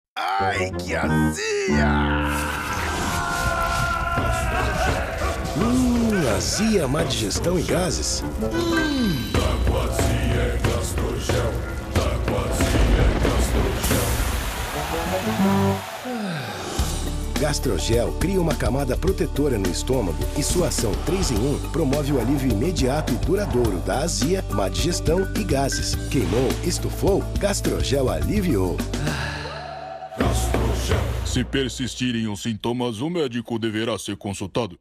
Ai, que azia! Azia, má digestão e gases. Taquazia é Gastrogel. Taquazia é Gastrogel. Gastrogel cria uma camada protetora no estômago e sua ação 3 em 1 promove o alívio imediato e duradouro da azia, má digestão e gases. Queimou, estufou, Gastrogel aliviou. Gastrogel. Se persistirem os sintomas, o médico deverá ser consultado.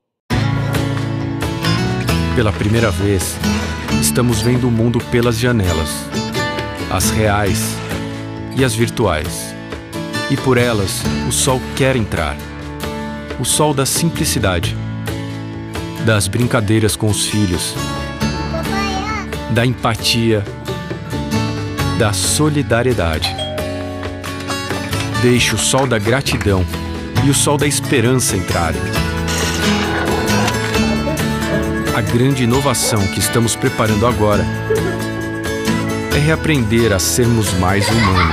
Pela primeira vez, estamos vendo o mundo pelas janelas. As reais e as virtuais. E por elas, o sol quer entrar. O sol da simplicidade, das brincadeiras com os filhos, da empatia, da solidariedade. Deixe o sol da gratidão e o sol da esperança entrarem. A grande inovação que estamos preparando agora é reaprender a sermos mais humanos.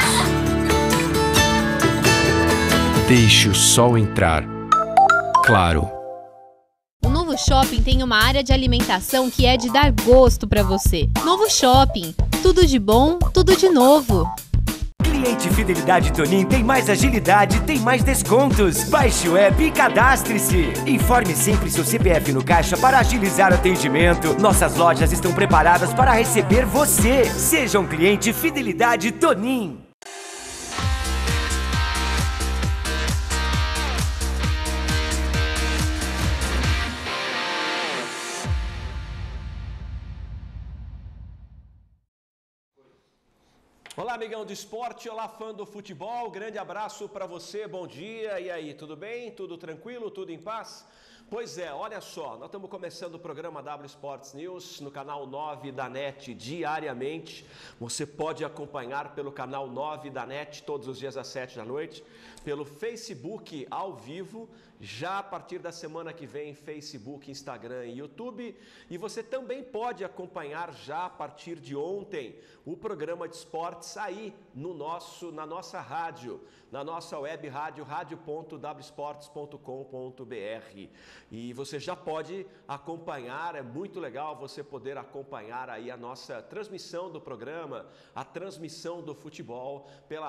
Deixe o sol entrar. Claro. O Novo Shopping tem uma área de alimentação que é de dar gosto para você. Novo Shopping. Tudo de bom, tudo de novo. Cliente Fidelidade Tonin tem mais agilidade, tem mais descontos. Baixe o app e cadastre-se. Informe sempre seu CPF no caixa para agilizar o atendimento. Nossas lojas estão preparadas para receber você. Seja um cliente Fidelidade Tonin. Olá, amigão do esporte, olá, fã do futebol, grande abraço para você, bom dia, e aí, tudo bem? Tudo tranquilo? Tudo em paz? Pois é, olha só, nós estamos começando o programa W Sports News no canal 9 da NET diariamente. Você pode acompanhar pelo canal 9 da NET todos os dias às 7 da noite, pelo Facebook ao vivo, já a partir da semana que vem, Facebook, Instagram e YouTube. E você também pode acompanhar já a partir de ontem o programa de esportes aí na nossa rádio, na nossa web rádio, radio.wsports.com.br. E você já pode acompanhar, é muito legal você poder acompanhar aí a nossa transmissão do programa, a transmissão do futebol pela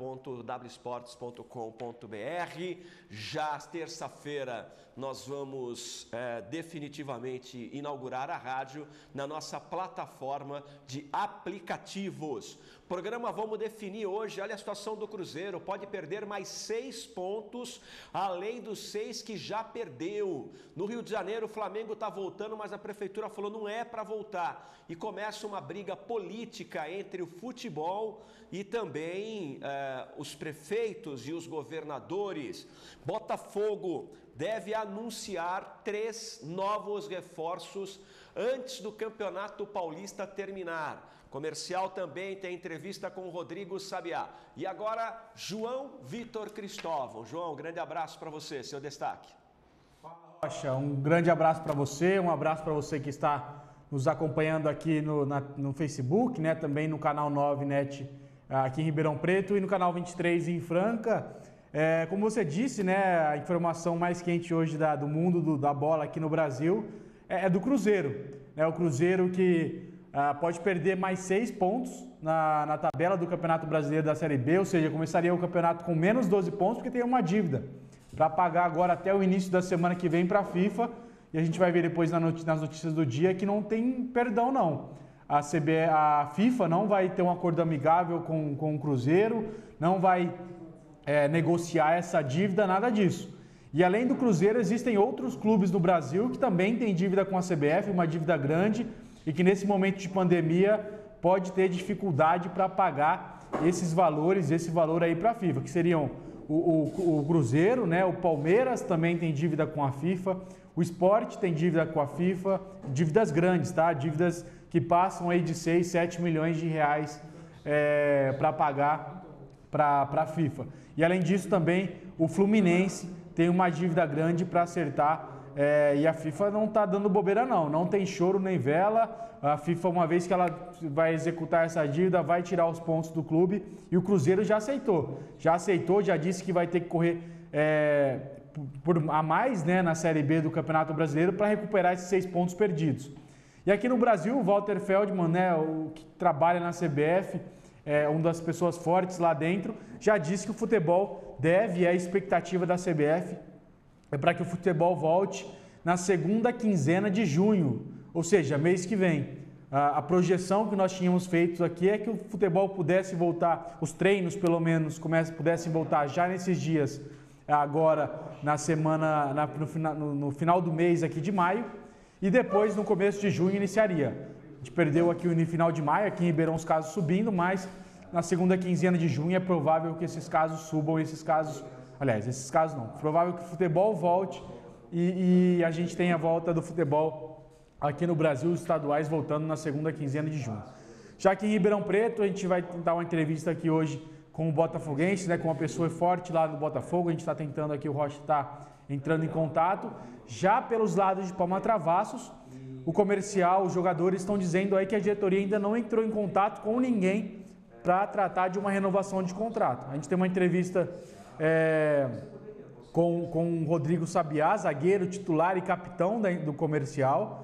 radio.wsports.com.br. Já terça-feira nós vamos definitivamente inaugurar a rádio na nossa plataforma de aplicativos. Programa vamos definir hoje, olha a situação do Cruzeiro, pode perder mais 6 pontos, além dos 6 que já perdeu. No Rio de Janeiro o Flamengo está voltando, mas a prefeitura falou não é para voltar. E começa uma briga política entre o futebol e também os prefeitos e os governadores. Botafogo deve anunciar 3 novos reforços antes do Campeonato Paulista terminar. Comercial também tem entrevista com o Rodrigo Sabiá. E agora, João Vitor Cristóvão. João, grande abraço para você, seu destaque. Fala, Rocha, um grande abraço para você, um abraço para você que está nos acompanhando aqui no Facebook, né? Também no canal 9 NET aqui em Ribeirão Preto e no canal 23 em Franca. Como você disse, né, a informação mais quente hoje do mundo da bola aqui no Brasil é do Cruzeiro. Né? O Cruzeiro que pode perder mais 6 pontos na tabela do Campeonato Brasileiro da Série B, ou seja, começaria o campeonato com menos 12 pontos porque tem uma dívida para pagar agora até o início da semana que vem para a FIFA, e a gente vai ver depois nas notícias do dia que não tem perdão não. A FIFA não vai ter um acordo amigável com o Cruzeiro, não vai negociar essa dívida, nada disso. E além do Cruzeiro, existem outros clubes no Brasil que também têm dívida com a CBF, uma dívida grande, e que nesse momento de pandemia pode ter dificuldade para pagar esses valores, esse valor aí para a FIFA, que seriam o Cruzeiro, né? O Palmeiras também tem dívida com a FIFA, o Sport tem dívida com a FIFA, dívidas grandes, tá? Dívidas que passam aí de 6, 7 milhões de reais para pagar para a FIFA. E além disso também o Fluminense tem uma dívida grande para acertar E a FIFA não está dando bobeira não tem choro nem vela. A FIFA, uma vez que ela vai executar essa dívida, vai tirar os pontos do clube, e o Cruzeiro já aceitou, já disse que vai ter que correr a mais, né, na Série B do Campeonato Brasileiro para recuperar esses 6 pontos perdidos. E aqui no Brasil, o Walter Feldman, né, o que trabalha na CBF, uma das pessoas fortes lá dentro, já disse que o futebol deve, a expectativa da CBF é para que o futebol volte na segunda quinzena de junho, ou seja, mês que vem. A projeção que nós tínhamos feito aqui é que o futebol pudesse voltar, os treinos pelo menos pudessem voltar já nesses dias, agora na semana, no final do mês aqui de maio, e depois no começo de junho iniciaria. A gente perdeu aqui no final de maio, aqui em Ribeirão os casos subindo, mas na segunda quinzena de junho é provável que esses casos subam, esses casos não, é provável que o futebol volte e a gente tenha a volta do futebol aqui no Brasil, os estaduais voltando na segunda quinzena de junho. Já aqui em Ribeirão Preto, a gente vai tentar uma entrevista aqui hoje com o botafoguense, né, com uma pessoa forte lá do Botafogo. A gente está tentando aqui, o Rocha está entrando em contato. Já pelos lados de Palma Travassos, o comercial, os jogadores estão dizendo aí que a diretoria ainda não entrou em contato com ninguém para tratar de uma renovação de contrato. A gente tem uma entrevista com o Rodrigo Sabiá, zagueiro, titular e capitão do comercial.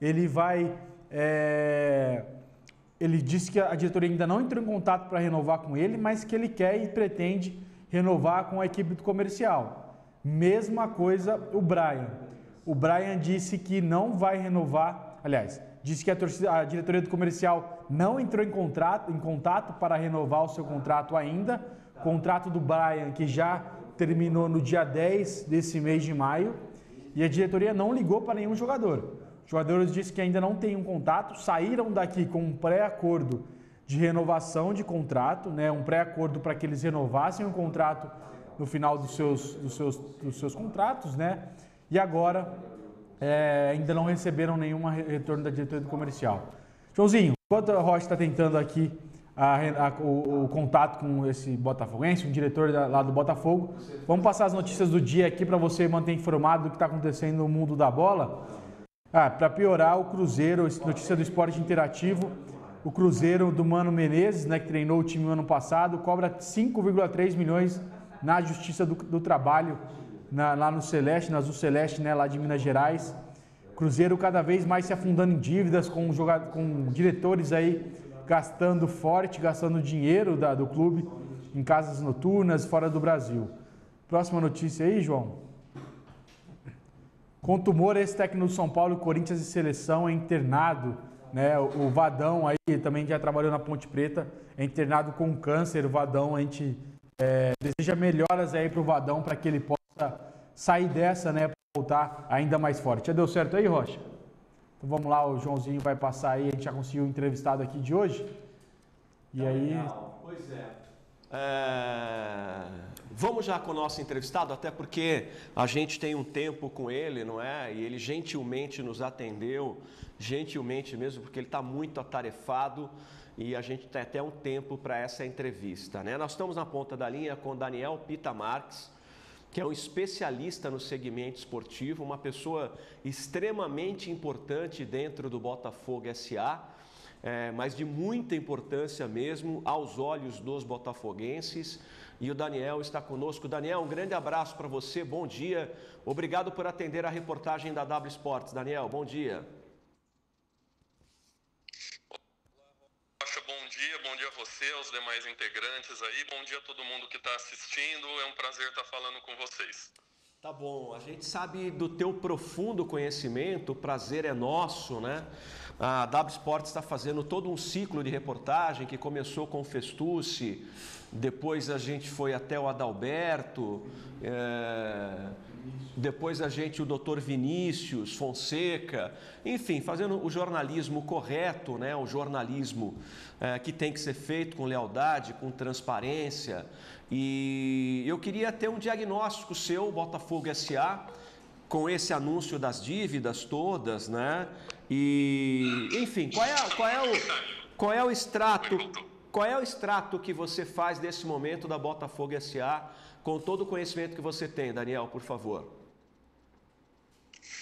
Ele disse que a diretoria ainda não entrou em contato para renovar com ele, mas que ele quer e pretende renovar com a equipe do comercial. Mesma coisa o Brian. O Brian disse que não vai renovar, disse que a diretoria do comercial não entrou em contato para renovar o seu contrato ainda. O contrato do Brian, que já terminou no dia 10 desse mês de maio, e a diretoria não ligou para nenhum jogador. Os jogadores disseram que ainda não têm um contato, saíram daqui com um pré-acordo de renovação de contrato, né, um pré-acordo para que eles renovassem o contrato no final dos seus contratos, né, e agora ainda não receberam nenhum retorno da diretoria do comercial. Joãozinho, enquanto a Rocha está tentando aqui o contato com esse botafoguense, um diretor lá do Botafogo, vamos passar as notícias do dia aqui para você manter informado do que está acontecendo no mundo da bola. Para piorar, o Cruzeiro, notícia do Esporte Interativo, o Cruzeiro do Mano Menezes, né, que treinou o time no ano passado, cobra 5,3 milhões na Justiça do Trabalho, lá no Celeste, na Azul Celeste, né, lá de Minas Gerais. Cruzeiro cada vez mais se afundando em dívidas, com diretores aí gastando dinheiro do clube em casas noturnas fora do Brasil. Próxima notícia aí, João. Com tumor, ex-técnico do São Paulo, Corinthians e Seleção é internado, né? O Vadão aí também já trabalhou na Ponte Preta, é internado com câncer. O Vadão, a gente deseja melhoras aí para o Vadão, para que ele possa sair dessa, né, para voltar ainda mais forte. Já deu certo aí, Rocha? Então vamos lá, o Joãozinho vai passar aí, a gente já conseguiu o entrevistado aqui de hoje. E aí... Legal. Pois vamos já com o nosso entrevistado, até porque a gente tem um tempo com ele, não é? E ele gentilmente nos atendeu, gentilmente mesmo, porque ele está muito atarefado e a gente tem até um tempo para essa entrevista, né? Nós estamos na ponta da linha com Daniel Pita Marques, que é um especialista no segmento esportivo, uma pessoa extremamente importante dentro do Botafogo SA, mas de muita importância mesmo aos olhos dos botafoguenses. E o Daniel está conosco. Daniel, um grande abraço para você, bom dia. Obrigado por atender a reportagem da W Sports. Daniel, bom dia. Olá, bom dia a você, aos demais integrantes aí, bom dia a todo mundo que está assistindo, é um prazer estar falando com vocês. Tá bom, a gente sabe do teu profundo conhecimento, o prazer é nosso, né? A W Sports está fazendo todo um ciclo de reportagem que começou com o Festucci, depois a gente foi até o Adalberto, depois o Dr. Vinícius Fonseca, enfim, fazendo o jornalismo correto, né? O jornalismo que tem que ser feito com lealdade, com transparência. E eu queria ter um diagnóstico seu, Botafogo SA, com esse anúncio das dívidas todas, né? E, enfim, qual é o extrato que você faz desse momento da Botafogo SA, com todo o conhecimento que você tem, Daniel, por favor?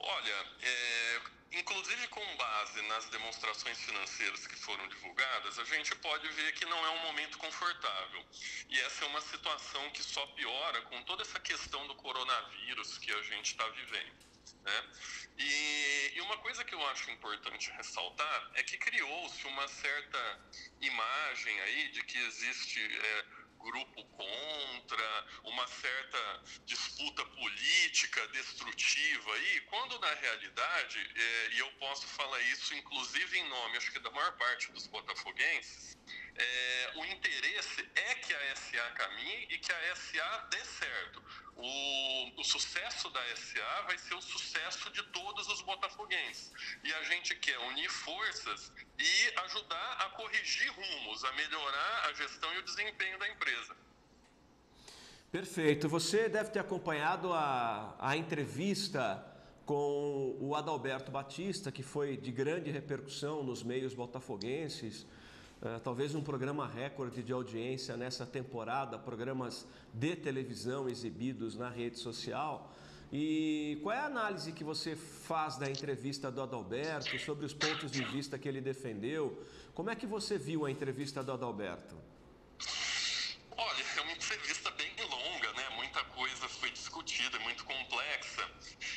Olha, inclusive com base nas demonstrações financeiras que foram divulgadas, a gente pode ver que não é um momento confortável. E essa é uma situação que só piora com toda essa questão do coronavírus que a gente está vivendo, né? E uma coisa que eu acho importante ressaltar é que criou-se uma certa imagem aí de que existe grupo contra, uma certa disputa política destrutiva aí, quando na realidade, e eu posso falar isso inclusive em nome, acho que da maior parte dos botafoguenses, o interesse é que a SA caminhe e que a SA dê certo. O sucesso da SA vai ser o sucesso de todos os botafoguenses. E a gente quer unir forças e ajudar a corrigir rumos, a melhorar a gestão e o desempenho da empresa. Perfeito. Você deve ter acompanhado a entrevista com o Adalberto Batista, que foi de grande repercussão nos meios botafoguenses. Talvez um programa recorde de audiência nessa temporada, programas de televisão exibidos na rede social. E qual é a análise que você faz da entrevista do Adalberto sobre os pontos de vista que ele defendeu? Como é que você viu a entrevista do Adalberto? Olha, é uma entrevista bem longa, né? Muita coisa foi discutida, muito complexa.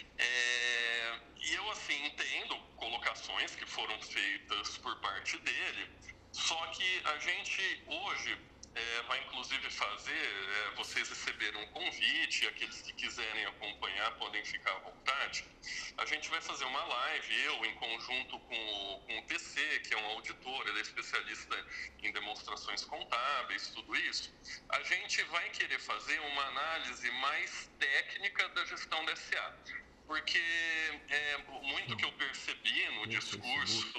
E eu, assim, entendo colocações que foram feitas por parte dele. Só que a gente hoje vai inclusive fazer, vocês receberam um convite, aqueles que quiserem acompanhar podem ficar à vontade. A gente vai fazer uma live, eu em conjunto com o TC, que é um auditor, ele é especialista em demonstrações contábeis, tudo isso. A gente vai querer fazer uma análise mais técnica da gestão da SA. Porque muito que eu percebi no discurso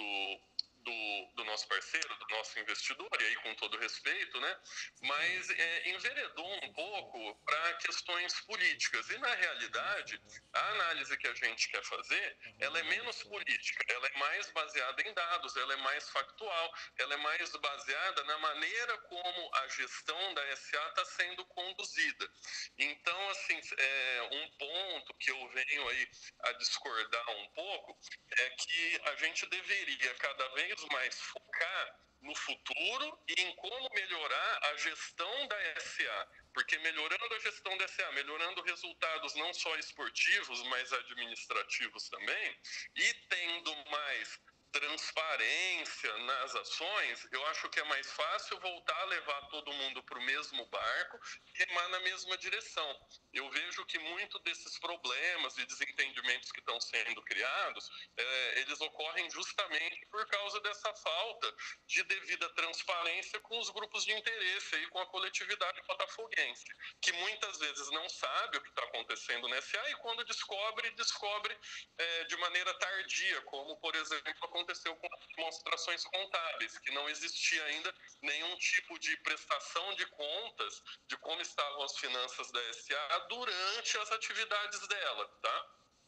do nosso parceiro, do nosso investidor, e aí com todo respeito, né? Mas enveredou um pouco para questões políticas. E na realidade, a análise que a gente quer fazer, ela é menos política, ela é mais baseada em dados, ela é mais factual, ela é mais baseada na maneira como a gestão da SA está sendo conduzida. Então, assim, um ponto que eu venho aí a discordar um pouco é que a gente deveria cada vez mais focar no futuro e em como melhorar a gestão da SA. Porque melhorando a gestão da SA, melhorando resultados não só esportivos, mas administrativos também, e tendo mais transparência nas ações, eu acho que é mais fácil voltar a levar todo mundo para o mesmo barco e remar na mesma direção. Eu vejo que muito desses problemas e desentendimentos que estão sendo criados, eles ocorrem justamente por causa dessa falta de devida transparência com os grupos de interesse e com a coletividade botafoguense, que muitas vezes não sabe o que está acontecendo na SA e quando descobre de maneira tardia, como, por exemplo, aconteceu com as demonstrações contábeis, que não existia ainda nenhum tipo de prestação de contas de como estavam as finanças da SA durante as atividades dela, tá?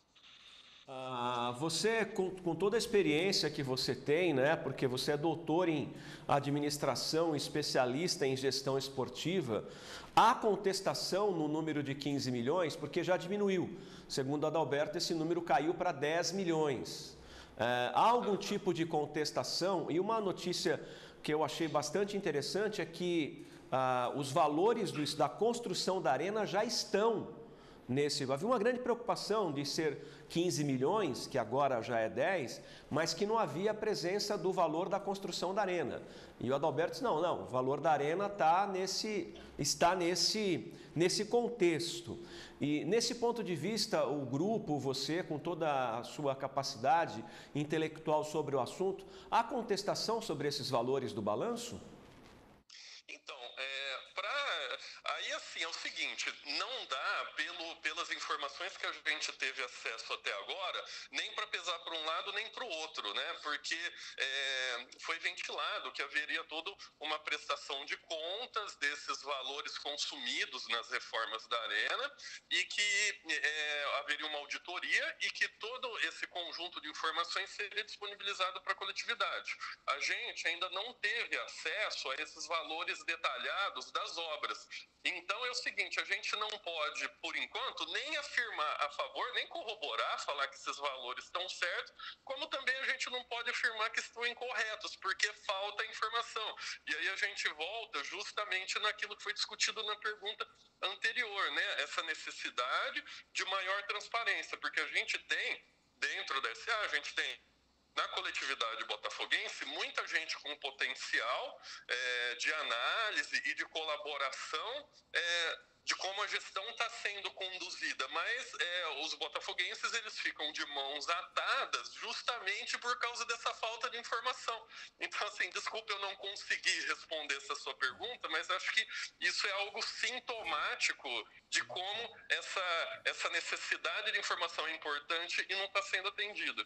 Você, com toda a experiência que você tem, né, porque você é doutor em administração, especialista em gestão esportiva, há contestação no número de 15 milhões, porque já diminuiu. Segundo Adalberto, esse número caiu para 10 milhões. Há algum tipo de contestação? E uma notícia que eu achei bastante interessante é que os valores da construção da arena já estão havia uma grande preocupação de ser 15 milhões, que agora já é 10, mas que não havia a presença do valor da construção da arena. E o Adalberto disse, não, o valor da arena está nesse contexto. E nesse ponto de vista, o grupo, você, com toda a sua capacidade intelectual sobre o assunto, há contestação sobre esses valores do balanço? Então, aí assim, é o seguinte, não dá, pelas informações que a gente teve acesso até agora, nem para pesar para um lado nem para o outro, né? Porque foi ventilado que haveria toda uma prestação de contas desses valores consumidos nas reformas da Arena e que haveria uma auditoria e que todo esse conjunto de informações seria disponibilizado para a coletividade. A gente ainda não teve acesso a esses valores detalhados das obras. obras. Então é o seguinte, a gente não pode, por enquanto, nem afirmar a favor, nem corroborar, falar que esses valores estão certos, como também a gente não pode afirmar que estão incorretos, porque falta informação. E aí a gente volta justamente naquilo que foi discutido na pergunta anterior, né? Essa necessidade de maior transparência, porque a gente tem, dentro da SA, a gente tem na coletividade botafoguense, muita gente com potencial de análise e de colaboração de como a gestão está sendo conduzida, mas os botafoguenses eles ficam de mãos atadas justamente por causa dessa falta de informação. Então, assim, desculpa eu não conseguir responder essa sua pergunta, mas acho que isso é algo sintomático de como essa necessidade de informação é importante e não está sendo atendida.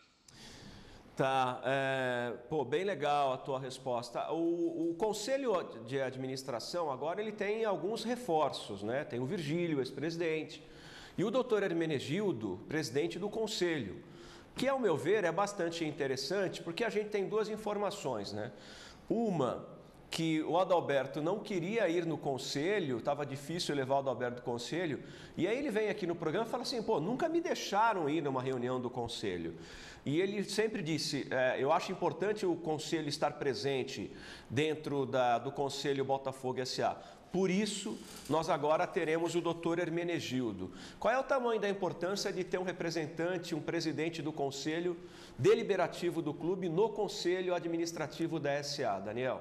Tá, bem legal a tua resposta. O Conselho de Administração agora ele tem alguns reforços, né? Tem o Virgílio, ex-presidente, e o doutor Hermenegildo, presidente do Conselho, que ao meu ver é bastante interessante porque a gente tem duas informações, né? Uma, que o Adalberto não queria ir no Conselho, estava difícil levar o Adalberto do Conselho, e aí ele vem aqui no programa e fala assim, nunca me deixaram ir numa reunião do Conselho. E ele sempre disse, eu acho importante o Conselho estar presente dentro do Conselho Botafogo S.A. Por isso, nós agora teremos o doutor Hermenegildo. Qual é o tamanho da importância de ter um representante, um presidente do Conselho Deliberativo do clube no Conselho Administrativo da S.A., Daniel?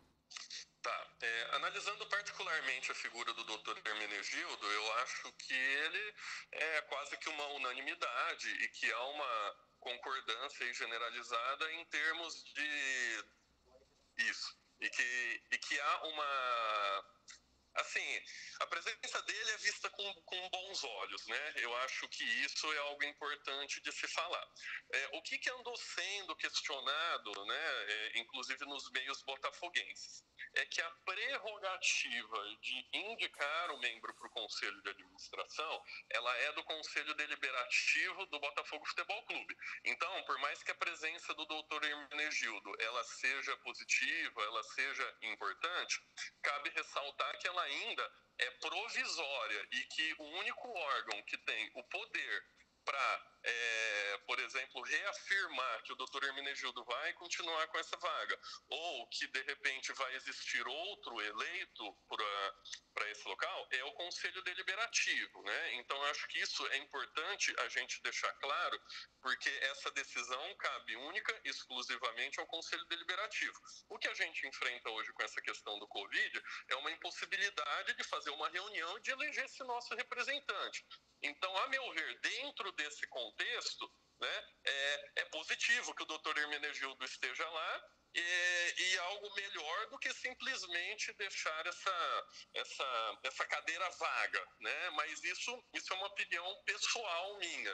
Analisando particularmente a figura do Dr. Hermenegildo, eu acho que ele é quase que uma unanimidade e que há uma concordância generalizada em termos de isso. E que há uma... Assim, a presença dele é vista com bons olhos, né? Eu acho que isso é algo importante de se falar. O que andou sendo questionado, né, inclusive nos meios botafoguenses, é que a prerrogativa de indicar o membro para o Conselho de Administração, ela é do Conselho Deliberativo do Botafogo Futebol Clube. Então, por mais que a presença do doutor Hermenegildo ela seja positiva, ela seja importante, cabe ressaltar que ela ainda é provisória e que o único órgão que tem o poder para, por exemplo, reafirmar que o doutor Hermenegildo vai continuar com essa vaga ou que, de repente, vai existir outro eleito para esse local, é o Conselho Deliberativo, né? Então, eu acho que isso é importante a gente deixar claro, porque essa decisão cabe única e exclusivamente ao Conselho Deliberativo. O que a gente enfrenta hoje com essa questão do Covid é uma impossibilidade de fazer uma reunião e de eleger esse nosso representante. Então, a meu ver, dentro desse contexto, né, é positivo que o doutor Hermenegildo esteja lá e algo melhor do que simplesmente deixar essa cadeira vaga, né? Mas isso é uma opinião pessoal minha,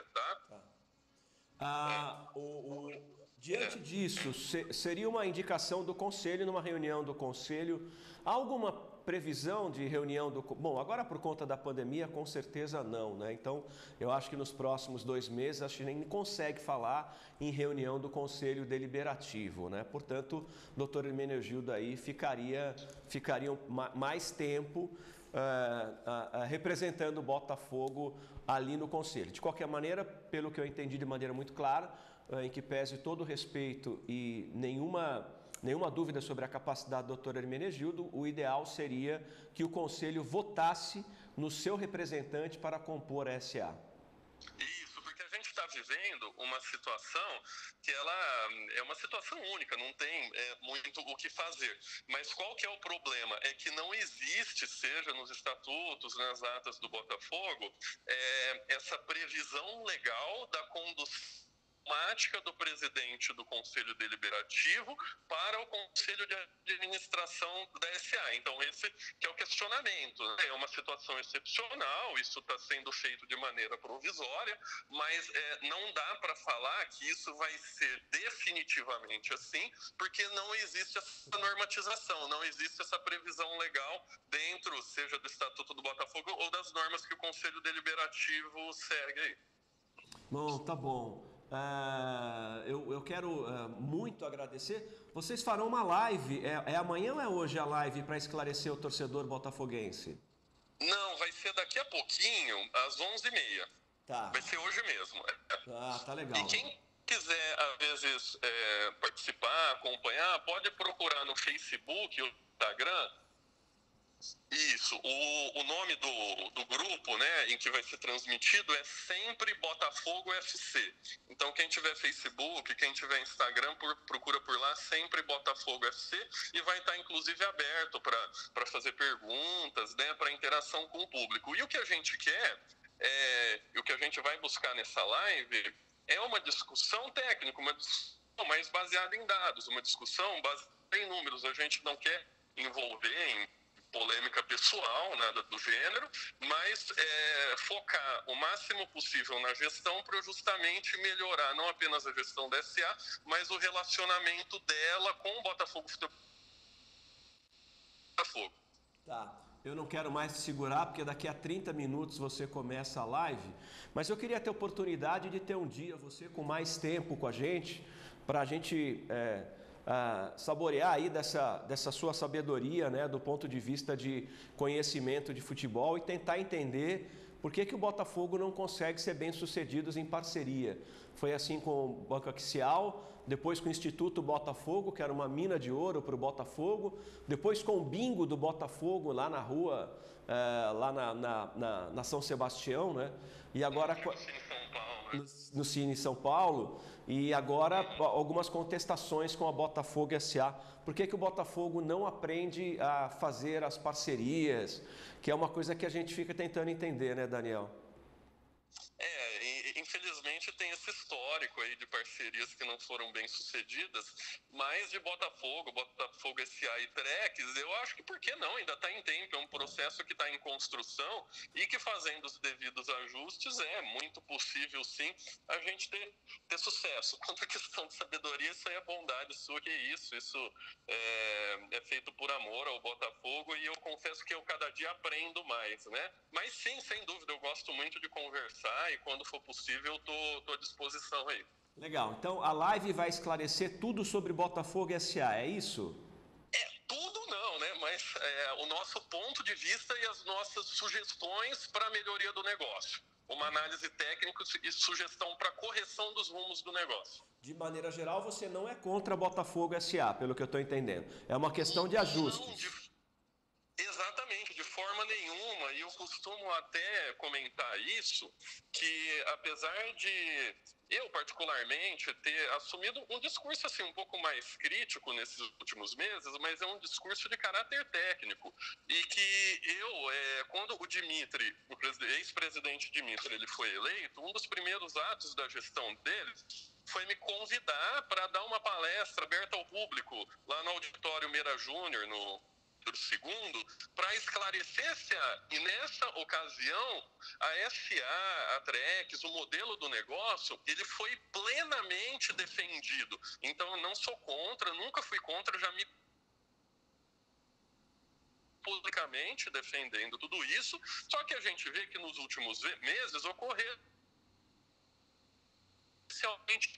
tá? Diante disso, seria uma indicação do Conselho, numa reunião do Conselho, alguma previsão de reunião do... Bom, agora por conta da pandemia, com certeza não, né? Então, eu acho que nos próximos 2 meses, acho que nem consegue falar em reunião do Conselho Deliberativo, né? Portanto, o doutor Hermenegildo aí ficaria mais tempo representando o Botafogo ali no Conselho. De qualquer maneira, pelo que eu entendi de maneira muito clara, em que pese todo o respeito e nenhuma dúvida sobre a capacidade do Dr. Hermenegildo, o ideal seria que o Conselho votasse no seu representante para compor a SA. Isso, porque a gente está vivendo uma situação que ela é uma situação única, não tem muito o que fazer. Mas qual que é o problema? É que não existe, seja nos estatutos, nas atas do Botafogo, essa previsão legal da condução automática do presidente do Conselho Deliberativo para o Conselho de Administração da SA. Então, esse que é o questionamento, né? É uma situação excepcional, isso está sendo feito de maneira provisória, mas não dá para falar que isso vai ser definitivamente assim, porque não existe essa normatização, não existe essa previsão legal dentro, seja do Estatuto do Botafogo ou das normas que o Conselho Deliberativo segue aí. Bom, tá bom. eu quero muito agradecer. Vocês farão uma live, é amanhã ou é hoje a live para esclarecer o torcedor botafoguense? Não, vai ser daqui a pouquinho, às 11h30. Tá. Vai ser hoje mesmo. Tá legal. E quem quiser, às vezes, participar, acompanhar, pode procurar no Facebook, o Instagram. Isso, o nome do grupo, né, em que vai ser transmitido é sempre Botafogo FC. Então, quem tiver Facebook, quem tiver Instagram, procura por lá, sempre Botafogo FC, e vai estar, inclusive, aberto para fazer perguntas, né, para interação com o público. E o que a gente quer, o que a gente vai buscar nessa live é uma discussão técnica, uma discussão mais baseada em dados, uma discussão baseada em números. A gente não quer envolver em polêmica pessoal, nada do gênero, mas focar o máximo possível na gestão para justamente melhorar não apenas a gestão da SA, mas o relacionamento dela com o Botafogo. Tá, eu não quero mais te segurar, porque daqui a 30 minutos você começa a live, mas eu queria ter a oportunidade de ter um dia você com mais tempo com a gente, para a gente saborear aí dessa sua sabedoria, né, do ponto de vista de conhecimento de futebol, e tentar entender por que o Botafogo não consegue ser bem sucedido em parceria. Foi assim com o Banco Axial, depois com o Instituto Botafogo, que era uma mina de ouro para o Botafogo, depois com o bingo do Botafogo lá na rua, lá na São Sebastião, né? E agora no Cine São Paulo, e agora algumas contestações com a Botafogo SA. Por que o Botafogo não aprende a fazer as parcerias? Que é uma coisa que a gente fica tentando entender, né, Daniel? Infelizmente tem esse histórico aí de parcerias que não foram bem sucedidas, mas de Botafogo SA e Trex, eu acho que por que não? Ainda está em tempo, é um processo que está em construção e que, fazendo os devidos ajustes, é muito possível sim a gente ter sucesso. Quanto à questão de sabedoria, isso aí é bondade sua, que isso é feito por amor ao Botafogo, e eu confesso que eu cada dia aprendo mais, né? Mas sim, sem dúvida, eu gosto muito de conversar, e quando for possível eu tô à disposição aí. Legal, então a live vai esclarecer tudo sobre Botafogo SA, é isso? Tudo não, né? Mas o nosso ponto de vista e as nossas sugestões para a melhoria do negócio. Uma análise técnica e sugestão para correção dos rumos do negócio. De maneira geral, você não é contra Botafogo SA, pelo que eu estou entendendo. É uma questão de ajustes. Exatamente, de forma nenhuma, e eu costumo até comentar isso, que apesar de eu particularmente ter assumido um discurso assim um pouco mais crítico nesses últimos meses, mas é um discurso de caráter técnico, e que quando o Dmitry, o ex-presidente Dmitry, ele foi eleito, um dos primeiros atos da gestão dele foi me convidar para dar uma palestra aberta ao público lá no Auditório Meira Júnior, no segundo, para esclarecer e nessa ocasião a SA, a Trex, o modelo do negócio, ele foi plenamente defendido. Então eu não sou contra, nunca fui contra, já me publicamente defendendo tudo isso, só que a gente vê que nos últimos meses ocorreu especialmente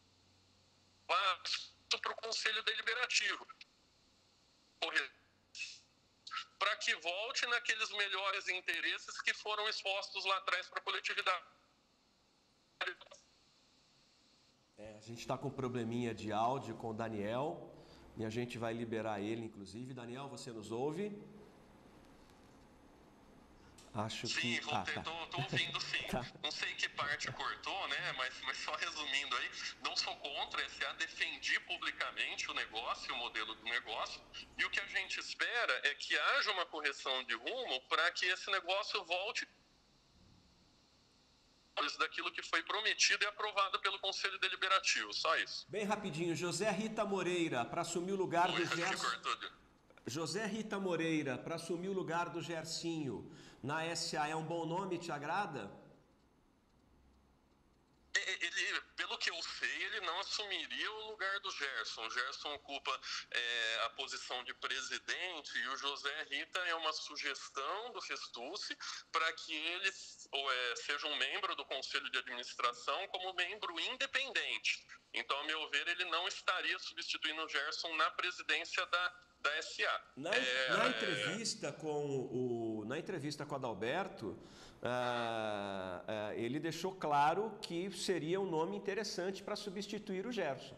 para o Conselho Deliberativo, para que volte naqueles melhores interesses que foram expostos lá atrás para a coletividade. A gente está com um probleminha de áudio com o Daniel, e a gente vai liberar ele, inclusive. Daniel, você nos ouve? Acho sim, que... voltei, tô ouvindo sim. Tá. Não sei que parte cortou, né? Mas só resumindo aí, não sou contra a SA, defendi publicamente o negócio, o modelo do negócio, e o que a gente espera é que haja uma correção de rumo para que esse negócio volte daquilo que foi prometido e aprovado pelo Conselho Deliberativo, só isso. Bem rapidinho, José Rita Moreira, para assumir o lugar do Gerson. José Rita Moreira, para assumir o lugar do Gersinho na SA, é um bom nome, te agrada? pelo que eu sei, ele não assumiria o lugar do Gerson. O Gerson ocupa a posição de presidente e o José Rita é uma sugestão do Festucci para que ele seja um membro do Conselho de Administração como membro independente. Então, a meu ver, ele não estaria substituindo o Gerson na presidência da SA. Na entrevista com o Adalberto, ele deixou claro que seria um nome interessante para substituir o Gerson.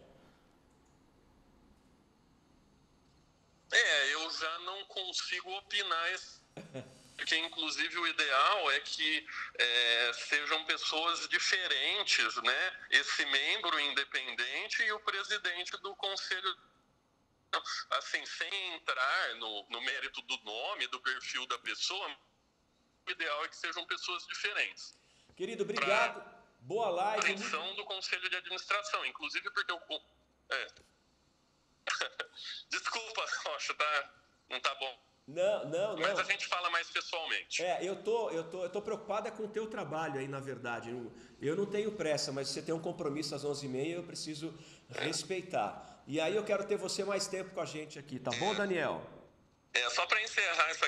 Eu já não consigo opinar, porque inclusive o ideal é que sejam pessoas diferentes, né? Esse membro independente e o presidente do conselho. Assim, sem entrar no mérito do nome, do perfil da pessoa, o ideal é que sejam pessoas diferentes. Querido, obrigado. Boa live. Atenção do Conselho de Administração, inclusive porque Desculpa, Rocha, não tá bom. Não. Mas a gente fala mais pessoalmente. Eu tô preocupado com o teu trabalho aí, na verdade. Eu não tenho pressa, mas você tem um compromisso às 11h30 e eu preciso respeitar. E aí eu quero ter você mais tempo com a gente aqui, tá bom, Daniel? Só para encerrar essa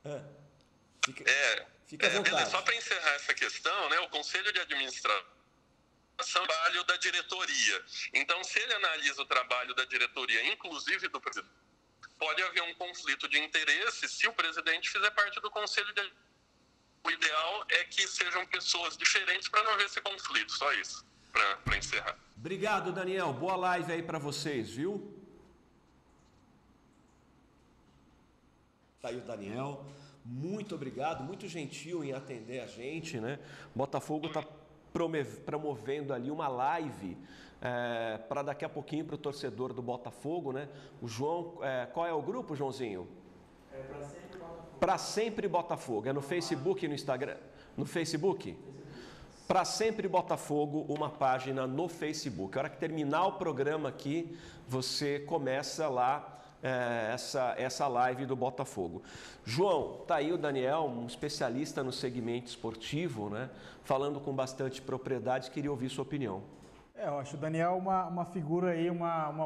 Fica à vontade. Só para encerrar essa questão, né? O Conselho de Administração é o trabalho da diretoria. Então, se ele analisa o trabalho da diretoria, inclusive do presidente, pode haver um conflito de interesse se o presidente fizer parte do Conselho de Administração. O ideal é que sejam pessoas diferentes para não haver esse conflito, só isso, para encerrar. Obrigado, Daniel. Boa live aí para vocês, viu? Tá aí o Daniel. Muito obrigado, muito gentil em atender a gente, né? Botafogo está promovendo ali uma live para daqui a pouquinho para o torcedor do Botafogo, né? O João, qual é o grupo, Joãozinho? Para Sempre Botafogo. É no Facebook e no Instagram? No Facebook? Para Sempre Botafogo, uma página no Facebook. A hora que terminar o programa aqui, você começa lá essa live do Botafogo. João, tá aí o Daniel, um especialista no segmento esportivo, né? Falando com bastante propriedade, queria ouvir sua opinião. Eu acho o Daniel uma figura aí, uma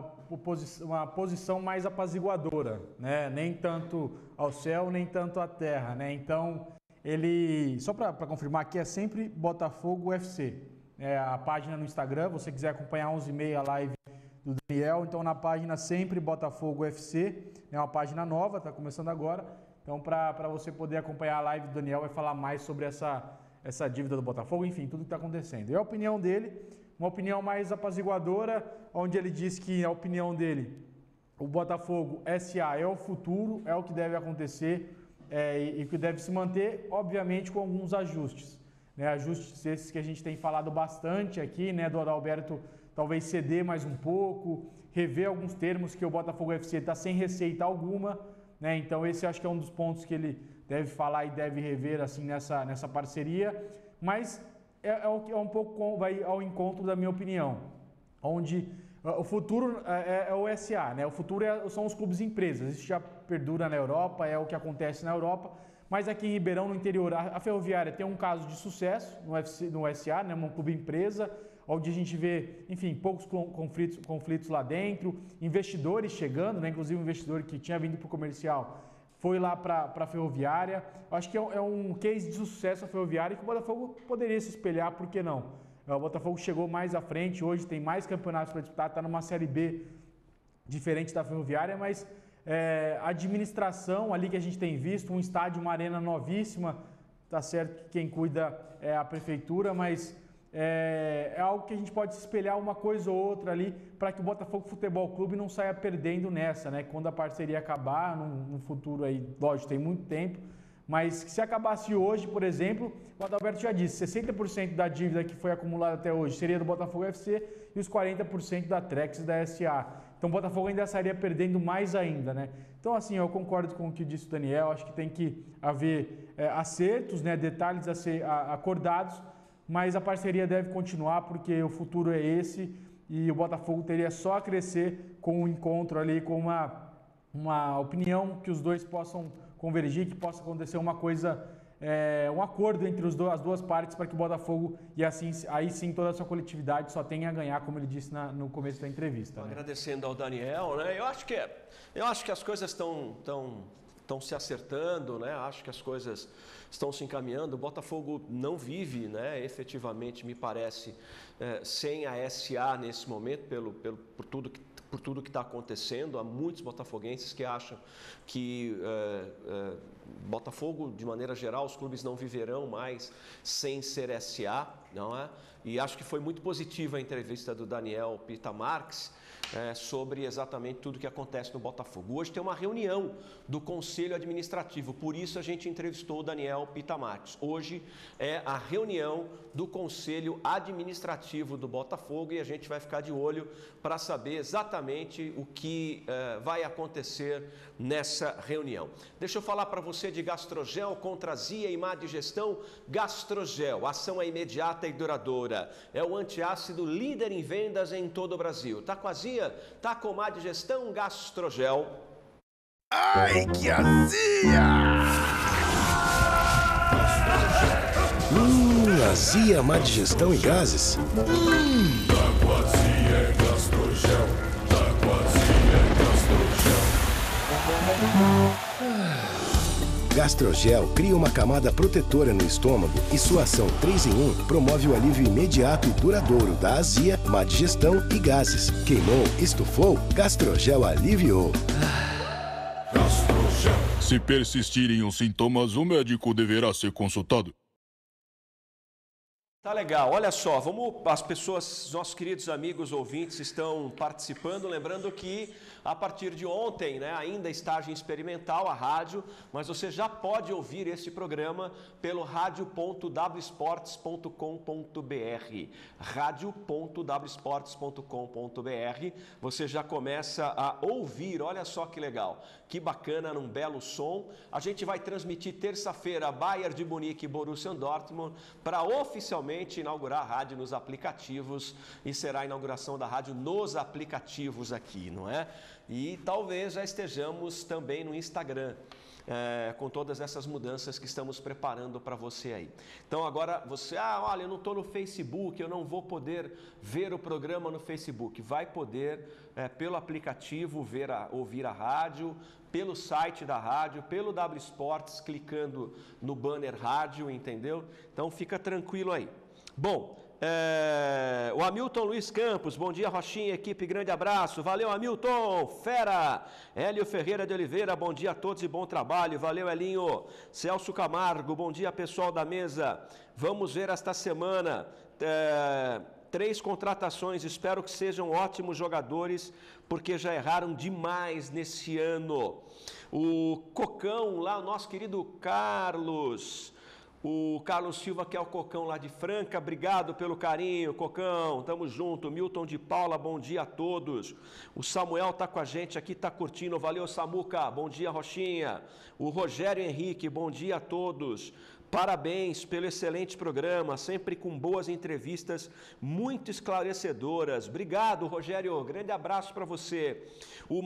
posição mais apaziguadora, né? Nem tanto ao céu, nem tanto à terra, né? Então, ele, só para confirmar aqui, é Sempre Botafogo UFC. A página no Instagram, se você quiser acompanhar 11h30 a live do Daniel, então na página Sempre Botafogo UFC, é uma página nova, está começando agora, então para você poder acompanhar a live do Daniel, vai falar mais sobre essa dívida do Botafogo, enfim, tudo que está acontecendo. E a opinião dele, uma opinião mais apaziguadora, onde ele diz que, a opinião dele, o Botafogo SA é o futuro, é o que deve acontecer e que deve se manter, obviamente, com alguns ajustes. Né? Ajustes esses que a gente tem falado bastante aqui, né? Do Adalberto talvez ceder mais um pouco, rever alguns termos que o Botafogo UFC está sem receita alguma, né? Então esse acho que é um dos pontos que ele deve falar e deve rever assim nessa parceria, mas é um pouco vai ao encontro da minha opinião, onde o futuro é o SA, né? O futuro são os clubes empresas, isso já perdura na Europa, é o que acontece na Europa, mas aqui em Ribeirão, no interior, a Ferroviária tem um caso de sucesso no SA, né? Um clube empresa, onde a gente vê, enfim, poucos conflitos lá dentro, investidores chegando, né? Inclusive um investidor que tinha vindo para o comercial foi lá para a Ferroviária. Acho que é um case de sucesso a Ferroviária que o Botafogo poderia se espelhar, por que não? O Botafogo chegou mais à frente, hoje tem mais campeonatos para disputar, está numa Série B diferente da Ferroviária, mas a administração ali que a gente tem visto, um estádio, uma arena novíssima, tá certo que quem cuida é a prefeitura, mas é algo que a gente pode se espelhar uma coisa ou outra ali para que o Botafogo Futebol Clube não saia perdendo nessa, né? Quando a parceria acabar, no futuro aí, lógico, tem muito tempo, mas se acabasse hoje, por exemplo, o Adalberto já disse, 60% da dívida que foi acumulada até hoje seria do Botafogo UFC e os 40% da Trex e da SA. Então o Botafogo ainda sairia perdendo mais ainda, né? Então assim, eu concordo com o que disse o Daniel, acho que tem que haver acertos, né? Detalhes a ser acordados, mas a parceria deve continuar porque o futuro é esse e o Botafogo teria só a crescer com um encontro ali, com uma opinião que os dois possam convergir, que possa acontecer uma coisa um acordo entre as duas partes para que o Botafogo, e assim, aí sim toda a sua coletividade só tenha a ganhar, como ele disse no começo da entrevista. Né? Agradecendo ao Daniel, né? Eu acho que as coisas estão se acertando, né? Acho que as coisas estão se encaminhando. O Botafogo não vive, né, efetivamente, me parece, sem a SA nesse momento, por tudo que está acontecendo. Há muitos botafoguenses que acham que Botafogo, de maneira geral, os clubes não viverão mais sem ser SA, não é? E acho que foi muito positiva a entrevista do Daniel Pita Marques, sobre exatamente tudo que acontece no Botafogo. Hoje tem uma reunião do Conselho Administrativo, por isso a gente entrevistou o Daniel Pita Marques. Hoje é a reunião do Conselho Administrativo do Botafogo e a gente vai ficar de olho para saber exatamente o que vai acontecer nessa reunião. Deixa eu falar para você de Gastrogel contra azia e má digestão. Gastrogel, ação é imediata e duradoura. É o antiácido líder em vendas em todo o Brasil. Tá com azia? Tá com má digestão? Gastrogel. Ai, que azia! Azia, má digestão e gases. Tá com azia, é Gastrogel. Tá com azia, é Gastrogel. Gastrogel cria uma camada protetora no estômago e sua ação 3 em 1 promove o alívio imediato e duradouro da azia, má digestão e gases. Queimou, estufou, Gastrogel aliviou. Se persistirem os sintomas, o médico deverá ser consultado. Tá legal, olha só, as pessoas, nossos queridos amigos ouvintes estão participando, lembrando que a partir de ontem, né, ainda estágio experimental, a rádio, mas você já pode ouvir este programa pelo radio.wsports.com.br, radio.wsports.com.br, você já começa a ouvir, olha só que legal, que bacana, num belo som. A gente vai transmitir terça-feira Bayern de Munique e Borussia Dortmund para oficialmente inaugurar a rádio nos aplicativos, e será a inauguração da rádio nos aplicativos aqui, não é? E talvez já estejamos também no Instagram, com todas essas mudanças que estamos preparando para você aí. Então agora você, olha, eu não estou no Facebook, eu não vou poder ver o programa no Facebook. Vai poder, pelo aplicativo, ouvir a rádio, pelo site da rádio, pelo W Sports, clicando no banner rádio, entendeu? Então fica tranquilo aí. Bom, o Hamilton Luiz Campos, bom dia Rochinha, equipe, grande abraço, valeu Hamilton, fera. Hélio Ferreira de Oliveira, bom dia a todos e bom trabalho, valeu Elinho. Celso Camargo, bom dia pessoal da mesa, vamos ver esta semana 3 contratações, espero que sejam ótimos jogadores, porque já erraram demais nesse ano. O Cocão lá, o nosso querido Carlos... O Carlos Silva, que é o Cocão lá de Franca, obrigado pelo carinho, Cocão, tamo junto. Milton de Paula, bom dia a todos. O Samuel tá com a gente aqui, tá curtindo, valeu Samuca, bom dia Rochinha. O Rogério Henrique, bom dia a todos. Parabéns pelo excelente programa, sempre com boas entrevistas, muito esclarecedoras. Obrigado, Rogério, grande abraço para você. O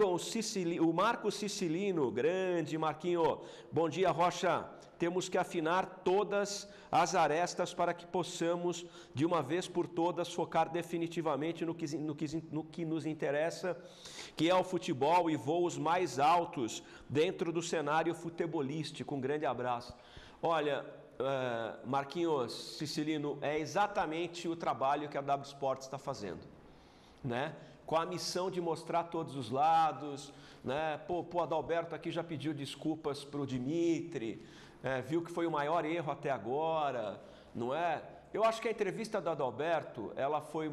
Marcos Sicilino, grande Marquinho, bom dia Rocha. Temos que afinar todas as arestas para que possamos, de uma vez por todas, focar definitivamente no que nos interessa, que é o futebol e voos mais altos dentro do cenário futebolístico. Um grande abraço. Olha, Marquinhos Sicilino, é exatamente o trabalho que a W Sports está fazendo, né? Com a missão de mostrar todos os lados, né? O Adalberto aqui já pediu desculpas para o Dimitri, viu que foi o maior erro até agora, não é? Eu acho que a entrevista do Adalberto, ela foi,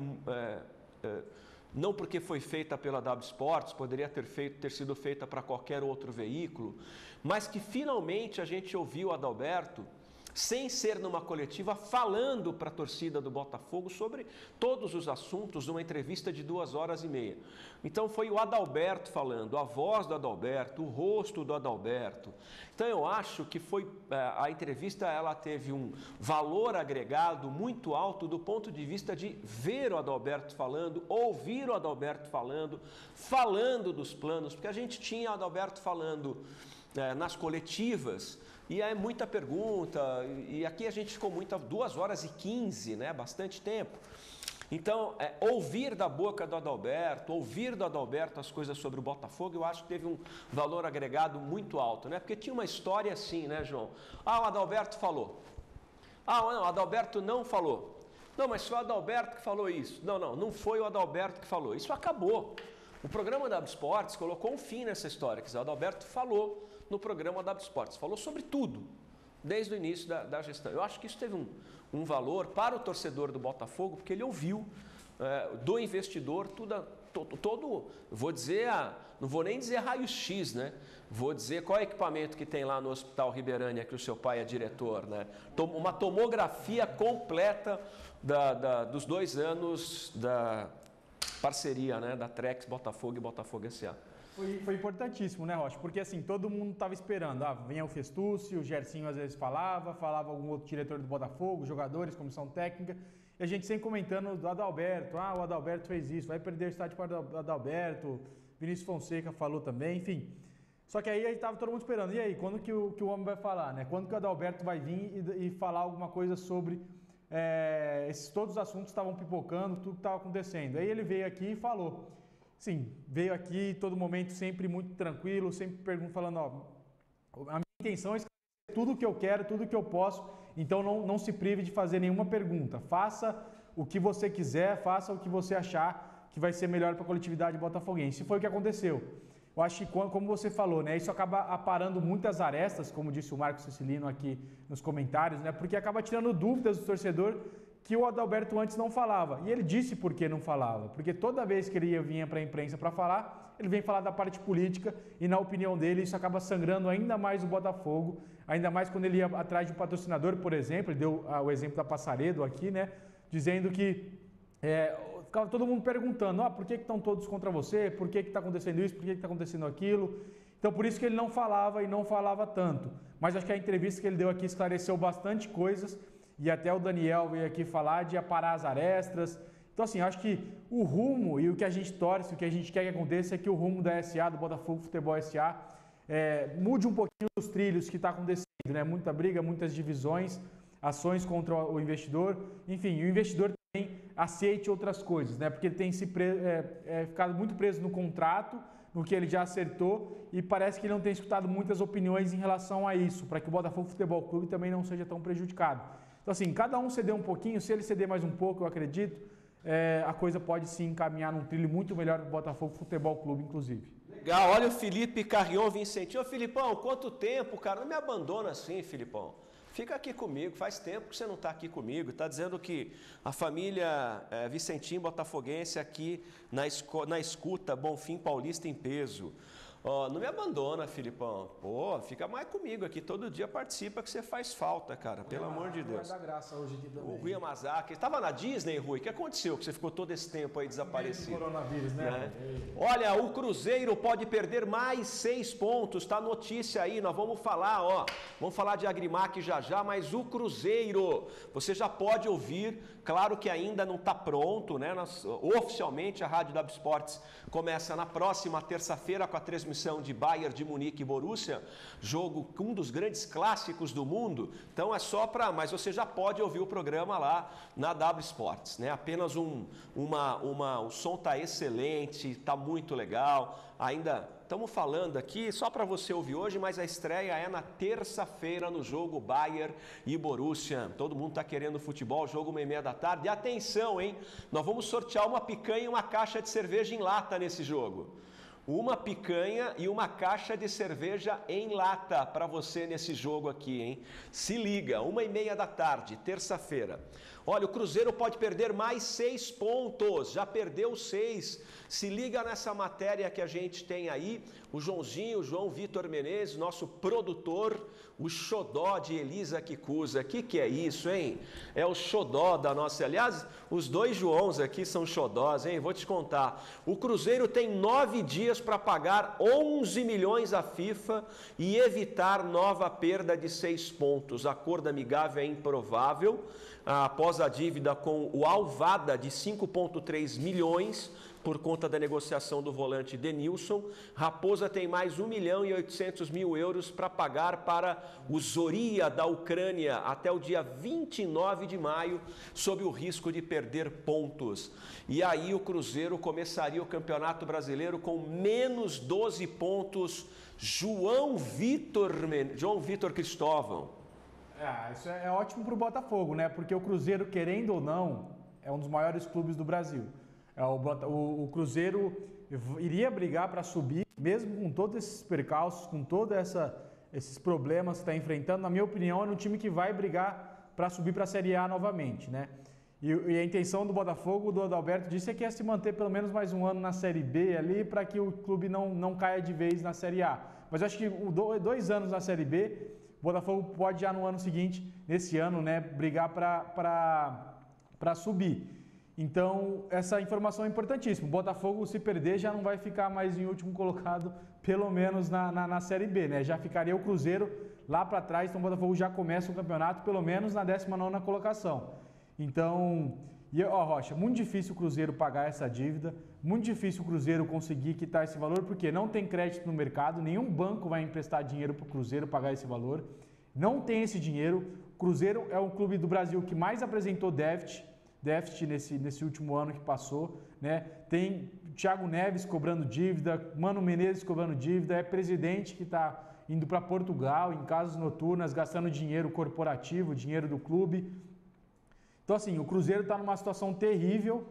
não porque foi feita pela W Sports, poderia ter sido feita para qualquer outro veículo, mas que finalmente a gente ouviu o Adalberto, sem ser numa coletiva, falando para a torcida do Botafogo sobre todos os assuntos, numa entrevista de 2h30. Então foi o Adalberto falando, a voz do Adalberto, o rosto do Adalberto. Então eu acho que a entrevista ela teve um valor agregado muito alto do ponto de vista de ver o Adalberto falando, ouvir o Adalberto falando dos planos, porque a gente tinha o Adalberto falando nas coletivas, e é muita pergunta, e aqui a gente ficou 2 horas e 15, né? Bastante tempo. Então, ouvir da boca do Adalberto, ouvir do Adalberto as coisas sobre o Botafogo, eu acho que teve um valor agregado muito alto, né? Porque tinha uma história assim, né, João? O Adalberto falou. Não, o Adalberto não falou. Não, mas foi o Adalberto que falou isso. Não foi o Adalberto que falou. Isso acabou. O programa da Esportes colocou um fim nessa história. Quer dizer, o Adalberto falou no programa da Esportes, falou sobre tudo, desde o início da gestão. Eu acho que isso teve um valor para o torcedor do Botafogo, porque ele ouviu do investidor todo, vou dizer, não vou nem dizer raio-x, né? Vou dizer qual é o equipamento que tem lá no Hospital Ribeirânia, que o seu pai é diretor, né? Uma tomografia completa dos 2 anos da parceria, né? Da Trex Botafogo e Botafogo S.A. Foi importantíssimo, né, Rocha? Porque assim, todo mundo estava esperando. Vinha o Festúcio, o Gersinho às vezes falava algum outro diretor do Botafogo, jogadores, comissão técnica. E a gente sempre comentando do Adalberto. O Adalberto fez isso, vai perder o estádio para o Adalberto. Vinícius Fonseca falou também, enfim. Só que aí estava todo mundo esperando. E aí, quando que o homem vai falar, né? Quando que o Adalberto vai vir e falar alguma coisa sobre todos os assuntos que estavam pipocando, tudo que estava acontecendo. Aí ele veio aqui e falou. Sim, veio aqui todo momento sempre muito tranquilo, sempre falando, a minha intenção é escrever tudo o que eu quero, tudo o que eu posso, então não se prive de fazer nenhuma pergunta. Faça o que você quiser, faça o que você achar que vai ser melhor para a coletividade botafoguense. E foi o que aconteceu. Eu acho que, como você falou, né, isso acaba aparando muitas arestas, como disse o Marcos Cecilino aqui nos comentários, né, porque acaba tirando dúvidas do torcedor que o Adalberto antes não falava. E ele disse por que não falava. Porque toda vez que ele vinha para a imprensa para falar, ele vem falar da parte política e, na opinião dele, isso acaba sangrando ainda mais o Botafogo, ainda mais quando ele ia atrás de um patrocinador, por exemplo. Ele deu o exemplo da Passaredo aqui, né? Dizendo que ficava todo mundo perguntando, por que estão todos contra você? Por que está acontecendo isso? Por que está acontecendo aquilo? Então, por isso que ele não falava e não falava tanto. Mas acho que a entrevista que ele deu aqui esclareceu bastante coisas. E até o Daniel veio aqui falar de aparar as arestas. Então, assim, acho que o rumo e o que a gente torce, o que a gente quer que aconteça é que o rumo da SA, do Botafogo Futebol S.A., mude um pouquinho os trilhos que está acontecendo, né? Muita briga, muitas divisões, ações contra o investidor. Enfim, o investidor também aceite outras coisas, né? Porque ele tem ficado muito preso no contrato, no que ele já acertou, e parece que ele não tem escutado muitas opiniões em relação a isso, para que o Botafogo Futebol Clube também não seja tão prejudicado. Então, assim, cada um ceder um pouquinho, se ele ceder mais um pouco, eu acredito, a coisa pode sim encaminhar num trilho muito melhor para o Botafogo Futebol Clube, inclusive. Legal, olha o Felipe Carrion Vincentinho. Ô, Filipão, quanto tempo, cara? Não me abandona assim, Filipão. Fica aqui comigo, faz tempo que você não está aqui comigo. Está dizendo que a família Vicentinho Botafoguense aqui na escuta, Bonfim Paulista em peso. Não me abandona, Filipão. Fica mais comigo aqui. Todo dia participa que você faz falta, cara. Pelo amor de Deus. Vai dar graça hoje aqui também. O Rui Yamazaki. Estava na Disney, Rui? O que aconteceu que você ficou todo esse tempo aí desaparecido? Coronavírus, né? Olha, o Cruzeiro pode perder mais 6 pontos. Tá notícia aí. Nós vamos falar, Vamos falar de Agrimac já, mas o Cruzeiro, você já pode ouvir. Claro que ainda não está pronto, né? Oficialmente a Rádio da Esportes começa na próxima terça-feira com a transmissão de Bayern de Munique e Borussia, jogo com um dos grandes clássicos do mundo. Então mas você já pode ouvir o programa lá na W Sports, né? Apenas o som tá excelente, tá muito legal. Ainda estamos falando aqui só para você ouvir hoje, mas a estreia é na terça-feira no jogo Bayern e Borussia. Todo mundo está querendo futebol, jogo 1h30 da tarde. E atenção, hein? Nós vamos sortear uma picanha e uma caixa de cerveja em lata nesse jogo. Uma picanha e uma caixa de cerveja em lata para você nesse jogo aqui, hein? Se liga, 1h30 da tarde, terça-feira. Olha, o Cruzeiro pode perder mais 6 pontos, já perdeu 6. Se liga nessa matéria que a gente tem aí, o João Vitor Menezes, nosso produtor, o xodó de Elisa Kikusa. Que é isso, hein? É o xodó da nossa... Aliás, os 2 Joãos aqui são xodós, hein? Vou te contar. O Cruzeiro tem 9 dias para pagar 11 milhões à FIFA e evitar nova perda de 6 pontos. Acordo amigável é improvável. Após a dívida com o Alvada de 5,3 milhões, por conta da negociação do volante Denilson. Raposa tem mais 1.800.000 euros para pagar para o Zoria da Ucrânia até o dia 29 de maio, sob o risco de perder pontos. E aí o Cruzeiro começaria o Campeonato Brasileiro com menos 12 pontos. João Vitor Cristóvão. Isso é ótimo para o Botafogo, né? Porque o Cruzeiro, querendo ou não, é um dos maiores clubes do Brasil. O Cruzeiro iria brigar para subir, mesmo com todos esses percalços, com todos esses problemas que está enfrentando. Na minha opinião, é um time que vai brigar para subir para a Série A novamente, né? E a intenção do Botafogo, do Adalberto disse, é que é se manter pelo menos mais um ano na Série B ali, para que o clube não caia de vez na Série A. Mas eu acho que 2 anos na Série B, o Botafogo pode já no ano seguinte, nesse ano, né, brigar para subir. Então, essa informação é importantíssima. O Botafogo, se perder, já não vai ficar mais em último colocado, pelo menos na Série B, né? Já ficaria o Cruzeiro lá para trás, então o Botafogo já começa o campeonato, pelo menos na 19ª colocação. Então, Rocha, muito difícil o Cruzeiro pagar essa dívida, muito difícil o Cruzeiro conseguir quitar esse valor, porque não tem crédito no mercado, nenhum banco vai emprestar dinheiro para o Cruzeiro pagar esse valor. Não tem esse dinheiro. O Cruzeiro é o clube do Brasil que mais apresentou déficit nesse último ano que passou, né? Tem Thiago Neves cobrando dívida, Mano Menezes cobrando dívida, é presidente que está indo para Portugal em casas noturnas, gastando dinheiro corporativo, dinheiro do clube. Então, assim, o Cruzeiro está numa situação terrível,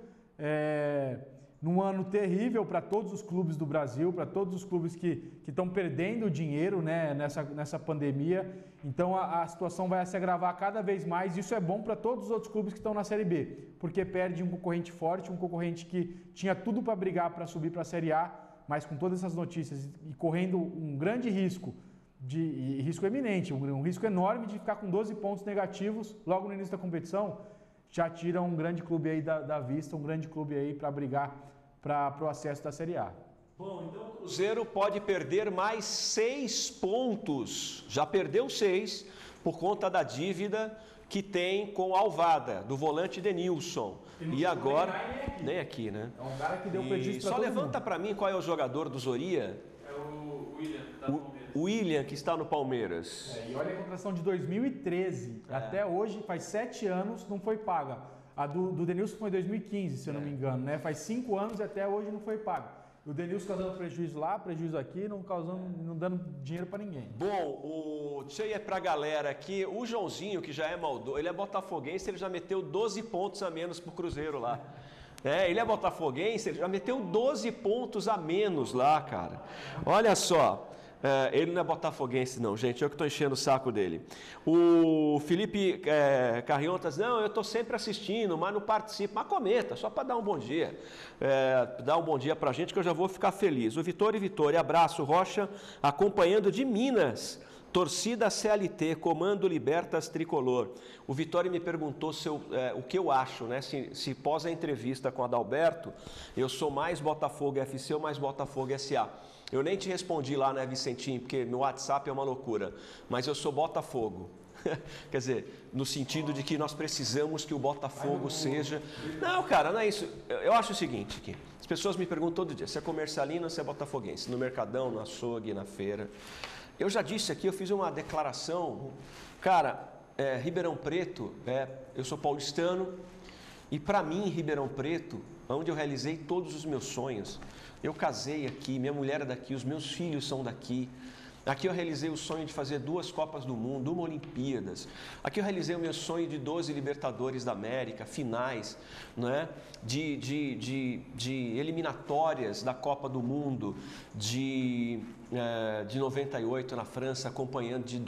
num ano terrível para todos os clubes do Brasil, para todos os clubes que estão perdendo dinheiro, né, nessa pandemia. Então, a situação vai se agravar cada vez mais. Isso é bom para todos os outros clubes que estão na Série B, porque perde um concorrente forte, um concorrente que tinha tudo para brigar para subir para a Série A, mas com todas essas notícias e correndo um grande risco, risco eminente, um risco enorme de ficar com 12 pontos negativos logo no início da competição, já tira um grande clube aí da vista, um grande clube aí para brigar para o acesso da Série A. Bom, então o Cruzeiro pode perder mais 6 pontos. Já perdeu 6 por conta da dívida que tem com a Alvada, do volante Denilson. E agora... Nem aqui, né? É um cara que deu prejuízo para só todo levanta para mim qual é o jogador do Zoria. É o William, da Palmeiras. O William, que está no Palmeiras. E olha a contratação de 2013. Até hoje, faz 7 anos, não foi paga. A do Denilson foi em 2015, se eu não me engano, né? Faz 5 anos e até hoje não foi paga. O Denilson causando prejuízo lá, prejuízo aqui, não dando dinheiro para ninguém. Bom, deixa eu ir para a galera aqui. O Joãozinho, que já é maldoso, ele é botafoguense, ele já meteu 12 pontos a menos pro Cruzeiro lá. Ele é botafoguense, ele já meteu 12 pontos a menos lá, cara. Olha só. Ele não é botafoguense não, gente, eu que estou enchendo o saco dele. O Felipe Carriontas, não, eu estou sempre assistindo, mas não participo. Mas comenta, só para dar um bom dia. Dar um bom dia para a gente que eu já vou ficar feliz. O Vitória, abraço, Rocha, acompanhando de Minas. Torcida CLT, Comando Libertas Tricolor. O Vitória me perguntou o que eu acho, né? Se pós a entrevista com o Adalberto, eu sou mais Botafogo FC ou mais Botafogo SA. Eu nem te respondi lá, né, Vicentinho, porque no WhatsApp é uma loucura, mas eu sou Botafogo. Quer dizer, no sentido de que nós precisamos que o Botafogo seja... Não, cara, não é isso. Eu acho o seguinte aqui. As pessoas me perguntam todo dia, se é comercialino ou se é botafoguense, no Mercadão, no açougue, na feira. Eu já disse aqui, eu fiz uma declaração, cara, Ribeirão Preto, eu sou paulistano, e para mim, Ribeirão Preto, onde eu realizei todos os meus sonhos, eu casei aqui, minha mulher é daqui, os meus filhos são daqui. Aqui eu realizei o sonho de fazer 2 Copas do Mundo, 1 Olimpíadas. Aqui eu realizei o meu sonho de 12 Libertadores da América, finais, né? de eliminatórias da Copa do Mundo, de 98 na França, acompanhando de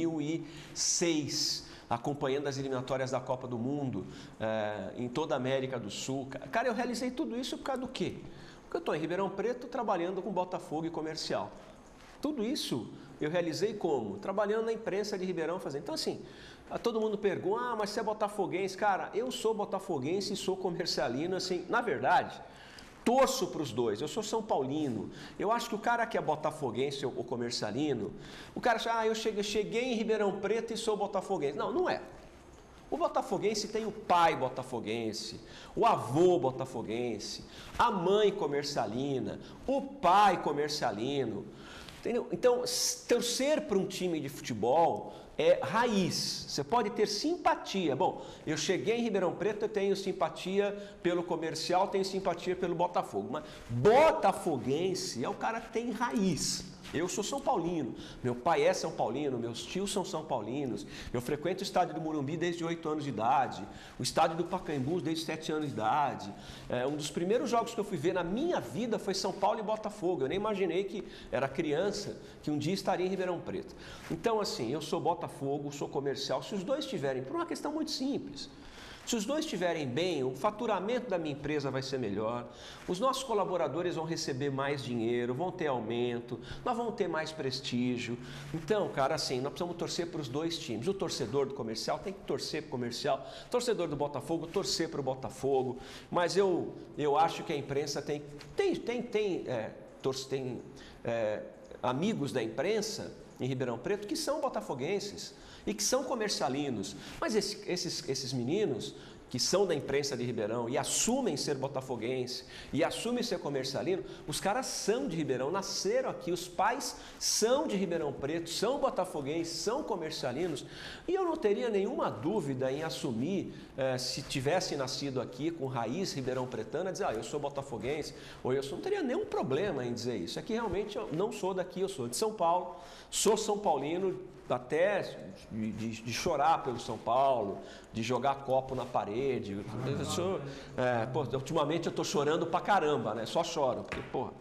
2006, acompanhando as eliminatórias da Copa do Mundo, em toda a América do Sul. Cara, eu realizei tudo isso por causa do quê? Porque eu estou em Ribeirão Preto trabalhando com Botafogo e comercial. Tudo isso eu realizei como? Trabalhando na imprensa de Ribeirão fazendo. Então assim, todo mundo pergunta, mas você é botafoguense? Cara, eu sou botafoguense e sou comercialino, assim, na verdade, torço para os dois. Eu sou São Paulino. Eu acho que o cara que é botafoguense ou comercialino, o cara acha, eu cheguei em Ribeirão Preto e sou botafoguense. Não, não é. O botafoguense tem o pai botafoguense, o avô botafoguense, a mãe comercialina, o pai comercialino. Entendeu? Então, torcer para um time de futebol é raiz. Você pode ter simpatia. Bom, eu cheguei em Ribeirão Preto, eu tenho simpatia pelo Comercial, tenho simpatia pelo Botafogo. Mas botafoguense é o cara que tem raiz. Eu sou São Paulino, meu pai é São Paulino, meus tios são São Paulinos, eu frequento o estádio do Morumbi desde 8 anos de idade, o estádio do Pacaembu desde 7 anos de idade. Um dos primeiros jogos que eu fui ver na minha vida foi São Paulo e Botafogo. Eu nem imaginei que era criança, que um dia estaria em Ribeirão Preto. Então, assim, eu sou Botafogo, sou Comercial, se os dois estiverem, por uma questão muito simples. Se os dois estiverem bem, o faturamento da minha empresa vai ser melhor, os nossos colaboradores vão receber mais dinheiro, vão ter aumento, nós vamos ter mais prestígio. Então, cara, assim, nós precisamos torcer para os dois times. O torcedor do Comercial tem que torcer para o Comercial, o torcedor do Botafogo torcer para o Botafogo, mas eu acho que a imprensa tem amigos da imprensa em Ribeirão Preto que são botafoguenses e que são comercialinos, mas esses meninos que são da imprensa de Ribeirão e assumem ser botafoguense e assumem ser comercialino, os caras são de Ribeirão, nasceram aqui, os pais são de Ribeirão Preto, são botafoguenses, são comercialinos, e eu não teria nenhuma dúvida em assumir, se tivesse nascido aqui com raiz ribeirão-pretana, dizer, eu sou botafoguense, ou não teria nenhum problema em dizer isso. É que realmente eu não sou daqui, eu sou de São Paulo, sou São Paulino, até de chorar pelo São Paulo, de jogar copo na parede. Ultimamente eu estou chorando pra caramba, né? Só choro, porque, porra.